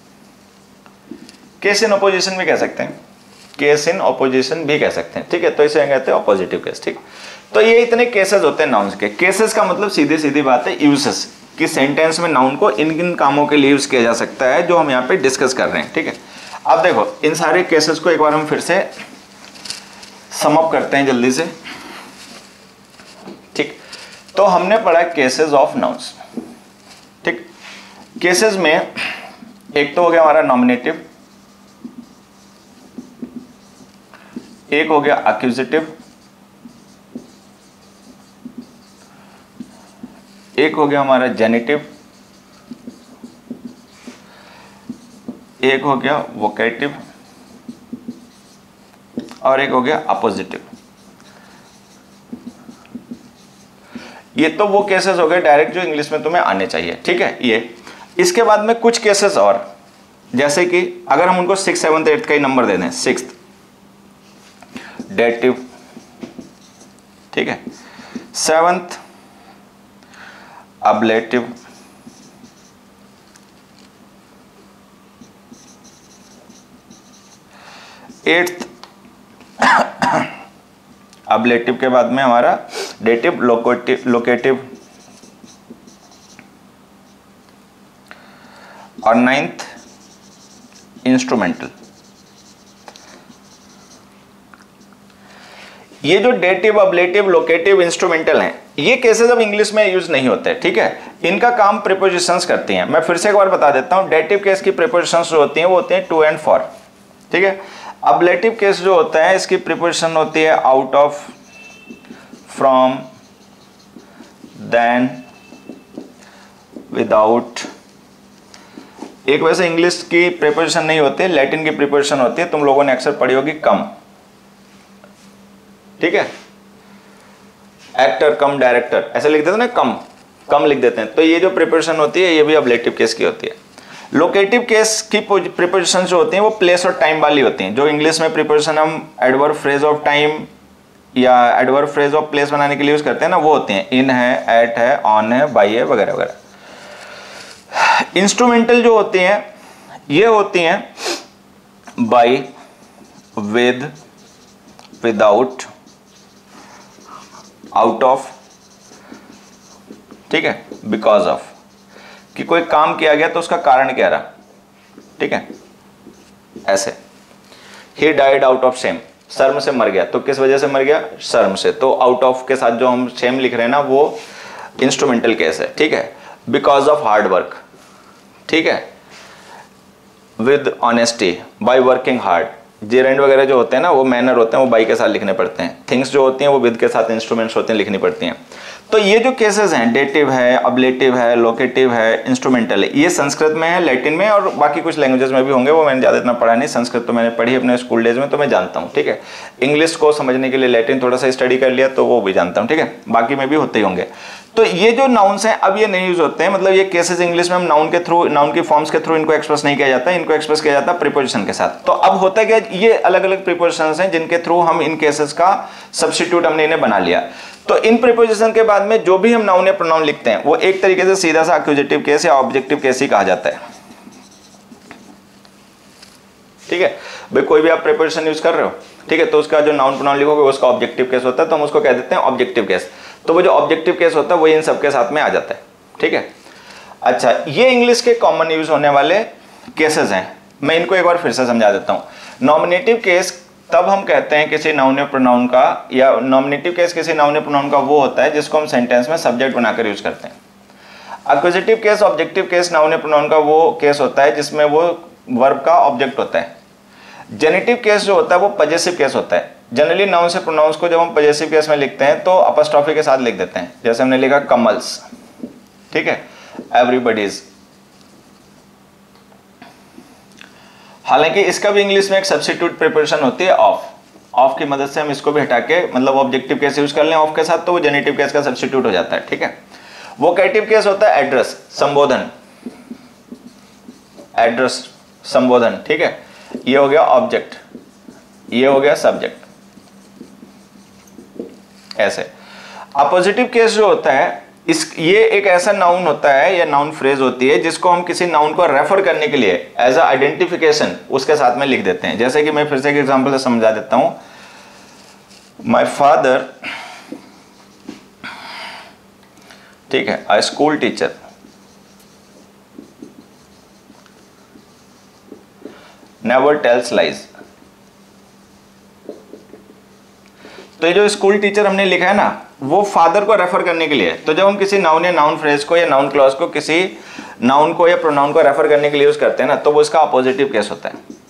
Case in apposition भी कह सकते हैं, केस इन अपोजिशन भी कह सकते हैं, ठीक है। तो इसे कहते हैं अपोजिटिव केस, ठीक। तो ये इतने केसेस होते हैं नाउन्स के। केसेस का मतलब सीधी सीधी बात है यूजेस, कि सेंटेंस में नाउन को इन किन कामों के लिए यूज किया जा सकता है जो हम यहाँ पे डिस्कस कर रहे हैं, ठीक है। अब देखो इन सारे केसेस को एक बार हम फिर से सम अप करते हैं जल्दी से, ठीक। तो हमने पढ़ा केसेस ऑफ नाउन्स, ठीक। केसेस में एक तो हो गया हमारा नॉमिनेटिव, एक हो गया अक्यूजिटिव, एक हो गया हमारा जेनिटिव, एक हो गया वोकेटिव और एक हो गया अपोजिटिव। ये तो वो केसेस हो गए डायरेक्ट जो इंग्लिश में तुम्हें आने चाहिए, ठीक है। ये इसके बाद में कुछ केसेस और, जैसे कि अगर हम उनको 6th 7th 8th का ही नंबर दे दें, 6th डेटिव, ठीक है, 7th अब्लेटिव, 8th अब्लेटिव के बाद में हमारा डेटिव, लोकेटिव और 9th इंस्ट्रूमेंटल। ये जो डेटिव, अब्लेटिव, लोकेटिव, इंस्ट्रूमेंटल हैं, ये केसेस अब इंग्लिश में यूज नहीं होते, ठीक है। इनका काम प्रीपोजिशंस करती हैं। मैं फिर से एक बार बता देता हूं, डेटिव केस की प्रीपोजिशंस जो होती हैं वो होती हैं टू एंड फॉर, ठीक है। अब्लेटिव केस जो होता है इसकी प्रीपोजिशन होती है out of, from, than, without. एक वैसे इंग्लिश की प्रीपोजिशन नहीं होती है, लैटिन की प्रीपोजिशन होती है, तुम लोगों ने अक्सर पढ़ी होगी कम, ठीक है। एक्टर कम डायरेक्टर ऐसे लिख देते हैं ना, कम लिख देते हैं। तो ये जो प्रीपोजिशन होती है ये भी अब्लेटिव केस की होती है। लोकेटिव केस की प्रीपोजिशन जो होती हैं वो प्लेस और टाइम वाली होती हैं। जो इंग्लिश में प्रीपोजिशन हम एडवर्ब फ्रेज ऑफ टाइम या एडवर्ब फ्रेज ऑफ प्लेस बनाने के लिए यूज करते हैं ना, वो होती हैं इन है, एट है, ऑन है, बाई है, वगैरह वगैरह। इंस्ट्रूमेंटल जो होती हैं ये होती हैं by, with, without, out of, ठीक है, बिकॉज ऑफ, कि कोई काम किया गया तो उसका कारण क्या रहा, ठीक है। ऐसे ही डाइड आउट ऑफ शेम, शर्म से मर गया, तो किस वजह से मर गया, शर्म से। तो आउट ऑफ के साथ जो हम शेम लिख रहे हैं ना वो इंस्ट्रूमेंटल केस है, ठीक है। बिकॉज ऑफ हार्ड वर्क, ठीक है, with honesty, by working hard. Gerund वगैरह जो होते हैं ना वो मैनर होते हैं, वो बाई के साथ लिखने पड़ते हैं। थिंग्स जो होती हैं वो विद के साथ, इंस्ट्रूमेंट्स होते हैं, लिखनी पड़ती हैं। तो ये जो केसेस हैं, डेटिव है, अब्लेटिव है, लोकेटिव है, इंस्ट्रूमेंटल है, ये संस्कृत में है, लैटिन में और बाकी कुछ लैंग्वेजेस में भी होंगे, वो मैंने ज़्यादा इतना पढ़ा नहीं। संस्कृत तो मैंने पढ़ी अपने स्कूल डेज में, तो मैं जानता हूँ, ठीक है। इंग्लिश को समझने के लिए लैटिन थोड़ा सा स्टडी कर लिया तो वो भी जानता हूँ, ठीक है। बाकी में भी होते ही होंगे। तो ये जो नाउन्स हैं अब ये नहीं यूज होते हैं, मतलब ये केसेस इंग्लिश में हम नाउन के थ्रू, नाउन की फॉर्म्स के थ्रू इनको एक्सप्रेस नहीं किया जाता है, इनको एक्सप्रेस किया जाता है प्रीपोजिशन के साथ। तो अब होता है कि ये अलग अलग प्रीपोजिशंस हैं जिनके थ्रू हम इन केसेस का सब्स्टिट्यूट हमने इन्हें बना लिया। तो इन प्रीपोजिशन के बाद में जो भी हम नाउन या प्रोनाउन लिखते हैं वो एक तरीके से सीधा सा एक्यूजेटिव केस या ऑब्जेक्टिव केस ही कहा जाता है। ठीक है भाई, कोई भी आप प्रीपोजिशन यूज कर रहे हो, ठीक है, तो उसका जो नाउन प्रोनाउन लिखोगे उसका ऑब्जेक्टिव केस होता है, तो हम उसको कह देते हैं ऑब्जेक्टिव केस। तो वो जो ऑब्जेक्टिव केस होता है वो इन सबके साथ में आ जाता है। ठीक है, अच्छा, ये इंग्लिश के कॉमन यूज होने वाले केसेस हैं। मैं इनको एक बार फिर से समझा देता हूं। नॉमिनेटिव केस तब हम कहते हैं किसी नाउन या प्रोनाउन का, या नॉमिनेटिव केस किसी नाउन या प्रोनाउन का वो होता है जिसको हम सेंटेंस में सब्जेक्ट बनाकर यूज करते हैं। Accusative case, objective case noun या प्रोनाउन का वो केस होता है जिसमें वो वर्ब का ऑब्जेक्ट होता है। जेनेटिव केस जो होता है वो पजेसिव केस होता है। जनरली नाउन से प्रोनाउंस को जब हम पजेसिव केस में लिखते हैं तो अपॉस्ट्रोफी के साथ लिख देते हैं, जैसे हमने लिखा कमल्स, ठीक है, एवरीबॉडीज। हालांकि इसका भी इंग्लिश में एक सब्स्टिट्यूट प्रीपोजिशन होती है ऑफ। ऑफ की मदद से हम इसको भी हटा के मतलब ऑब्जेक्टिव केस यूज कर लें ऑफ के साथ, तो वो जेनेटिव केस का सब्स्टिट्यूट हो जाता है। ठीक है, वोकेटिव केस होता है एड्रेस, संबोधन, एड्रेस संबोधन। ठीक है, ये हो गया ऑब्जेक्ट, ये हो गया सब्जेक्ट, ऐसे। अपोजिटिव केस जो होता है ये एक ऐसा नाउन होता है या नाउन फ्रेज होती है जिसको हम किसी नाउन को रेफर करने के लिए एज अ आइडेंटिफिकेशन उसके साथ में लिख देते हैं। जैसे कि मैं फिर से एक एग्जांपल से समझा देता हूं। माय फादर, ठीक है, a school teacher, never tells lies. तो ये जो स्कूल टीचर हमने लिखा है ना, वो फादर को रेफर करने के लिए। तो जब हम किसी नाउन या नाउन फ्रेज को या नाउन क्लॉज को किसी नाउन को या प्रोनाउन को रेफर करने के लिए यूज करते हैं ना, तो वो इसका अपोजिटिव केस होता है।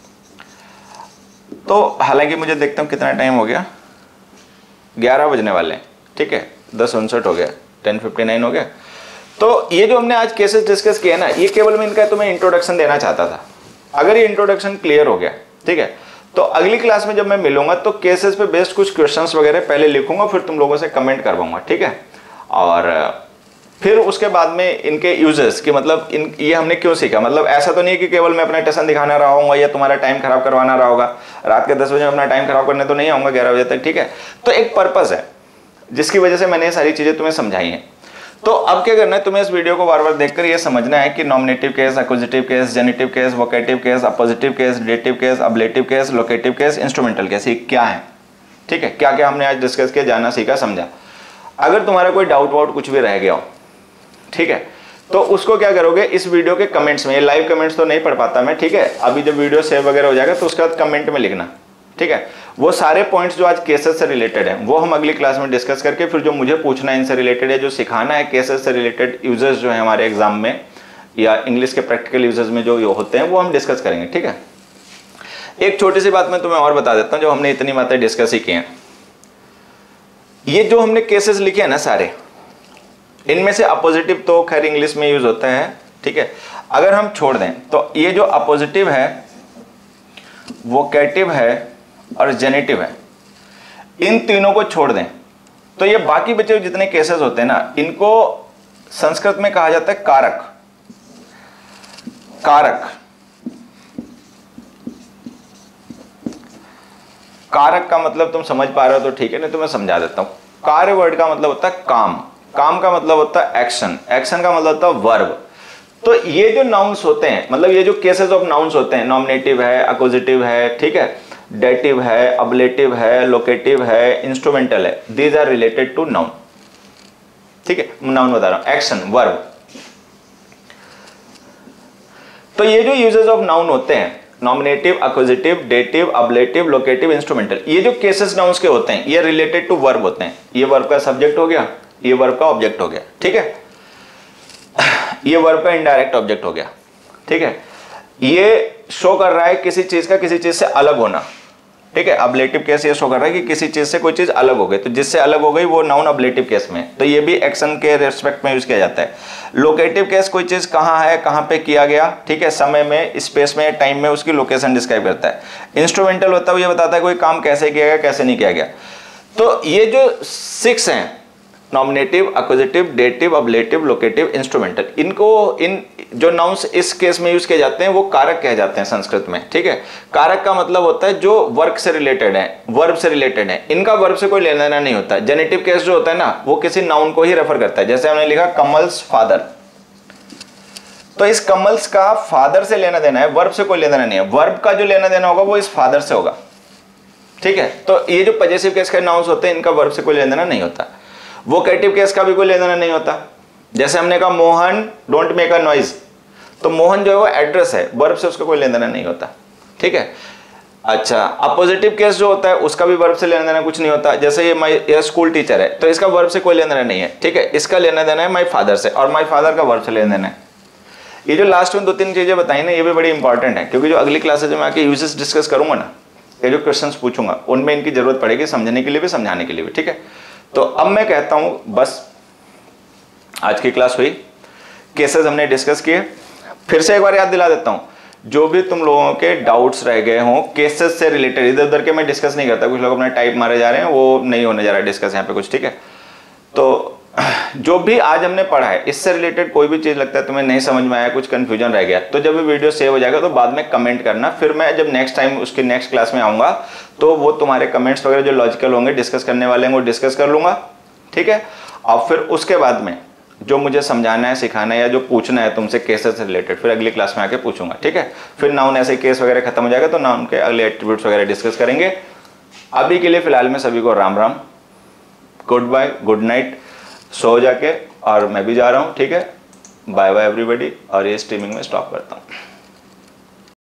तो हालांकि मुझे देखता हूं कितना टाइम हो गया, 11 बजने वाले हैं। ठीक है, 10:59 हो गया, 10:59 हो गया। तो ये जो हमने आज केसेस डिस्कस किए ना, ये केवल मैं इनका तुम्हें इंट्रोडक्शन देना चाहता था। अगर ये इंट्रोडक्शन क्लियर हो गया, ठीक है, तो अगली क्लास में जब मैं मिलूंगा तो केसेस पे बेस्ड कुछ क्वेश्चंस वगैरह पहले लिखूंगा, फिर तुम लोगों से कमेंट करवाऊंगा। ठीक है, और फिर उसके बाद में इनके यूजेस कि मतलब ये हमने क्यों सीखा। मतलब ऐसा तो नहीं है कि केवल मैं अपना टेंशन दिखाना रहा हूँ या तुम्हारा टाइम खराब करवाना रहा होगा। रात के 10 बजे अपना टाइम खराब करने तो नहीं आऊँगा 11 बजे तक। ठीक है, तो एक पर्पस है जिसकी वजह से मैंने ये सारी चीज़ें तुम्हें समझाई हैं। तो अब क्या करना है, तुम्हें इस वीडियो को बार बार देखकर ये समझना है कि nominative case, accusative case, genitive case, vocative case, appositive case, dative case, ablative case, locative case, instrumental case, ये क्या है। ठीक है, क्या क्या हमने आज डिस्कस किया, जाना, सीखा, समझा। अगर तुम्हारा कोई डाउट वाउट कुछ भी रह गया हो, ठीक है, तो उसको क्या करोगे, इस वीडियो के कमेंट्स में, ये लाइव कमेंट्स तो नहीं पढ़ पाता मैं, ठीक है, अभी जब वीडियो सेव वगैरह हो जाएगा तो उसके बाद कमेंट में लिखना। ठीक है, वो सारे पॉइंट्स जो आज केसेस से रिलेटेड हैं वो हम अगली क्लास में डिस्कस करके फिर जो मुझे पूछना है इनसे रिलेटेड है, जो सिखाना है केसेस से रिलेटेड यूजेस जो है हमारे एग्जाम में या इंग्लिश के प्रैक्टिकल यूजेस में जो होते हैं वो हम डिस्कस करेंगे। ठीक है, एक छोटी सी बात मैं तुम्हें और बता देता हूं, जो हमने इतनी बातें डिस्कस ही की हैं, ये जो हमने केसेस लिखे हैं ना सारे, इनमें से अपोजिटिव तो खैर इंग्लिश में यूज होता है। ठीक है, अगर हम छोड़ दें तो ये जो अपोजिटिव है, वोकेटिव है और जेनेटिव है, इन तीनों को छोड़ दें तो ये बाकी बचे हुए जितने केसेस होते हैं ना, इनको संस्कृत में कहा जाता है कारक। कारक, कारक का मतलब तुम समझ पा रहे हो तो ठीक है, नहीं तो मैं समझा देता हूं। कार्य वर्ड का मतलब होता है काम, काम का मतलब होता है एक्शन, एक्शन का मतलब होता है वर्ब। तो ये जो नाउन्स होते हैं, मतलब ये जो केसेस ऑफ नाउन्स होते हैं, नॉमिनेटिव है, एक्विजिटिव है, ठीक है, डेटिव है, अबलेटिव है, लोकेटिव है, इंस्ट्रूमेंटल है, these are related to noun. ठीक है, नाउन बता रहा हूं, एक्शन, वर्ब। तो ये जो यूजेस ऑफ नाउन होते हैं, nominative, accusative, dative, ablative, locative, instrumental, ये जो केसेस नाउन्स के होते हैं ये रिलेटेड टू वर्ब होते हैं। ये वर्ब का सब्जेक्ट हो गया, ये वर्ब का ऑब्जेक्ट हो गया। ठीक है, ये वर्ब का इनडायरेक्ट ऑब्जेक्ट हो गया। ठीक है, ये शो कर रहा है किसी चीज का किसी चीज से अलग होना। ठीक है, अबलेटिव केस ये शो कर रहा है कि किसी चीज से कोई चीज अलग हो गई, तो जिससे अलग हो गई वो नाउन अबलेटिव केस में, तो ये भी एक्शन के रेस्पेक्ट में यूज किया जाता है। लोकेटिव केस कोई चीज कहां है, कहां पे किया गया, ठीक है, समय में, स्पेस में, टाइम में उसकी लोकेशन डिस्क्राइब करता है। इंस्ट्रूमेंटल होता है वो ये बताता है कोई काम कैसे किया गया, कैसे नहीं किया गया। तो ये जो 6 हैं, nominative, accusative, dative, ablative, locative, instrumental, इनको इन जो नाउन्स इस केस में यूज किए जाते हैं वो कारक कहे जाते हैं संस्कृत में, ठीक है। कारक का मतलब होता है जो वर्क से रिलेटेड है, वर्ब से रिलेटेड है, इनका वर्ब से कोई लेना देना नहीं होता। जेनेटिव केस जो होता है ना वो किसी नाउन को ही रेफर करता है, जैसे हमने लिखा कमल्स फादर, तो इस कमल्स का फादर से लेना देना है, वर्ब से कोई लेना देना नहीं है। वर्ब का जो लेना देना होगा वो इस फादर से होगा, ठीक है। तो ये जो पजेसिव केस के नाउन्स होते हैं इनका वर्ब से कोई लेना देना नहीं होता। वोकेटिव केस का भी कोई लेना देना नहीं होता। जैसे हमने कहा Mohan don't make a noise, तो मोहन जो है वो एड्रेस है, वर्ब से उसका कोई लेना देना नहीं होता, ठीक है। अच्छा, अपोजिटिव केस जो होता है उसका भी वर्ब से लेना देना कुछ नहीं होता। जैसे ये स्कूल टीचर है तो इसका वर्ब से कोई लेना देना नहीं है, ठीक है। इसका लेना देना है माई फादर से, और माई फादर का वर्ब से लेना देना है। ये जो लास्ट में 2-3 चीजें बताई ना ये भी बड़ी इंपॉर्टेंट है, क्योंकि जो अगली क्लासेज में आके यूजेस डिस्कस करूंगा ना, ये जो क्वेश्चंस पूछूंगा उनमें इनकी जरूरत पड़ेगी, समझने के लिए भी समझाने के लिए भी, ठीक है। तो अब मैं कहता हूं बस आज की क्लास हुई, केसेस हमने डिस्कस किए। फिर से एक बार याद दिला देता हूं, जो भी तुम लोगों के डाउट्स रह गए हों केसेस से रिलेटेड, इधर उधर के मैं डिस्कस नहीं करता, कुछ लोग अपना टाइप मारे जा रहे हैं, वो नहीं होने जा रहा है डिस्कस यहाँ पे कुछ, ठीक है। तो जो भी आज हमने पढ़ा है इससे रिलेटेड कोई भी चीज लगता है तुम्हें नहीं समझ में आया, कुछ कंफ्यूजन रह गया, तो जब भी वीडियो सेव हो जाएगा तो बाद में कमेंट करना, फिर मैं जब नेक्स्ट टाइम उसकी नेक्स्ट क्लास में आऊंगा तो वो तुम्हारे कमेंट्स वगैरह जो लॉजिकल होंगे डिस्कस करने वाले हैं वो डिस्कस कर लूंगा, ठीक है। और फिर उसके बाद में जो मुझे समझाना है, सिखाना है या जो पूछना है तुमसे केसेस से रिलेटेड, फिर अगली क्लास में आके पूछूंगा, ठीक है। फिर नाउन ऐसे केस वगैरह खत्म हो जाएगा तो नाउन के अगले एट्रीब्यूट्स वगैरह डिस्कस करेंगे। अभी के लिए फिलहाल में सभी को Ram Ram, good bye, good night, सो जाके, और मैं भी जा रहा हूँ, ठीक है। बाय बाय एवरीबॉडी, और ये स्ट्रीमिंग में स्टॉप करता हूँ।